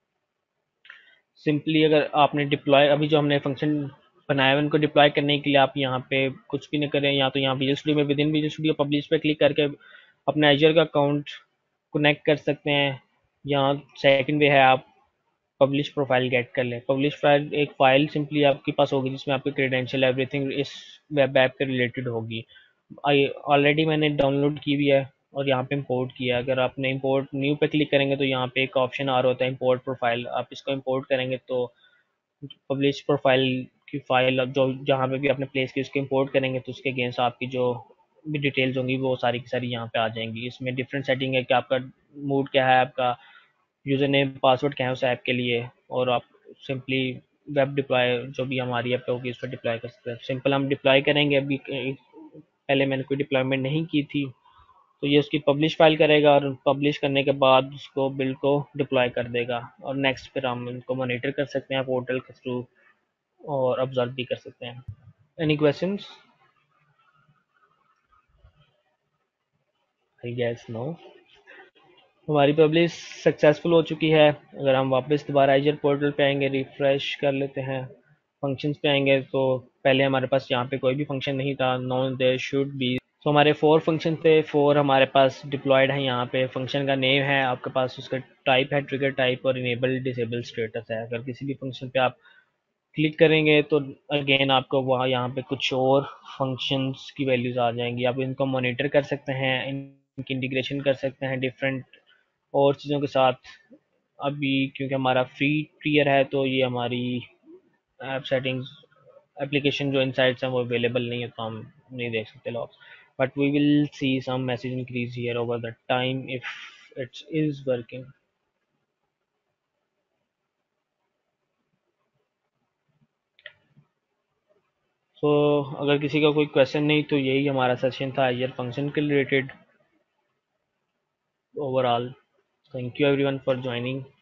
सिंपली अगर आपने डिप्लॉय अभी जो हमने फंक्शन बनाया है उनको डिप्लॉय करने के लिए आप यहाँ पे कुछ भी नहीं करें, या तो यहाँ विजुअल स्टूडियो में within Visual Studio publish पे क्लिक करके अपने एजर का अकाउंट कनेक्ट कर सकते हैं। यहाँ सेकंड वे है आप पब्लिश प्रोफाइल गेट कर लें। पब्लिश फाइल एक फ़ाइल सिंपली आपके पास होगी जिसमें आपकी क्रेडेंशियल एवरीथिंग इस वेब ऐप के रिलेटेड होगी। आई ऑलरेडी मैंने डाउनलोड की हुई है और यहाँ पे इंपोर्ट किया है। अगर आपने इंपोर्ट न्यू पे क्लिक करेंगे तो यहाँ पे एक ऑप्शन आ रहा होता है इंपोर्ट प्रोफाइल, आप इसको इंपोर्ट करेंगे तो पब्लिश प्रोफाइल की फ़ाइल जो जहाँ पे भी आपने प्लेस की उसको इंपोर्ट करेंगे तो उसके अगेंस्ट आपकी जो भी डिटेल्स होंगी वो सारी की सारी यहाँ पे आ जाएंगी। इसमें डिफरेंट सेटिंग है कि आपका मूड क्या है, आपका यूज़र नेम पासवर्ड क्या है उस ऐप के लिए, और आप सिंपली वेब डिप्लॉय जो भी हमारी ऐप होगी उस पर डिप्लॉय कर सकते हैं। सिंपल हम डिप्लॉय करेंगे, अभी पहले मैंने कोई डिप्लॉयमेंट नहीं की थी, तो ये उसकी पब्लिश फाइल करेगा और पब्लिश करने के बाद उसको बिल्ड को डिप्लॉय कर देगा, और नेक्स्ट फिर हम इनको मॉनिटर कर सकते हैं पोर्टल के थ्रू और ऑब्जर्व भी कर सकते हैं। Any questions? I guess no. हमारी पब्लिश सक्सेसफुल हो चुकी है। अगर हम वापस दोबारा एजर पोर्टल पे आएंगे, रिफ्रेश कर लेते हैं, फंक्शंस पे आएंगे, तो पहले हमारे पास यहाँ पे कोई भी फंक्शन नहीं था, नो देयर शुड बी। तो हमारे फोर फंक्शन थे, फोर हमारे पास डिप्लॉयड है। यहाँ पे फंक्शन का नेम है आपके पास, उसका टाइप है ट्रिगर टाइप, और इनेबल डिसेबल स्टेटस है। अगर किसी भी फंक्शन पे आप क्लिक करेंगे तो अगेन आपको वहाँ यहाँ पे कुछ और फंक्शंस की वैल्यूज आ जाएंगी। आप इनको मॉनिटर कर सकते हैं, इनकी इंटीग्रेशन कर सकते हैं डिफरेंट और चीज़ों के साथ। अभी क्योंकि हमारा फ्री टीयर है तो ये हमारी ऐप सेटिंग्स एप्लीकेशन जो इनसाइट्स हैं वो अवेलेबल नहीं है, तो हम नहीं देख सकते logs, but we will see some message increase here over the time if it is working. So अगर किसी का कोई क्वेश्चन नहीं तो यही हमारा सेशन था एजर फंक्शन के related overall. Thank you everyone for joining.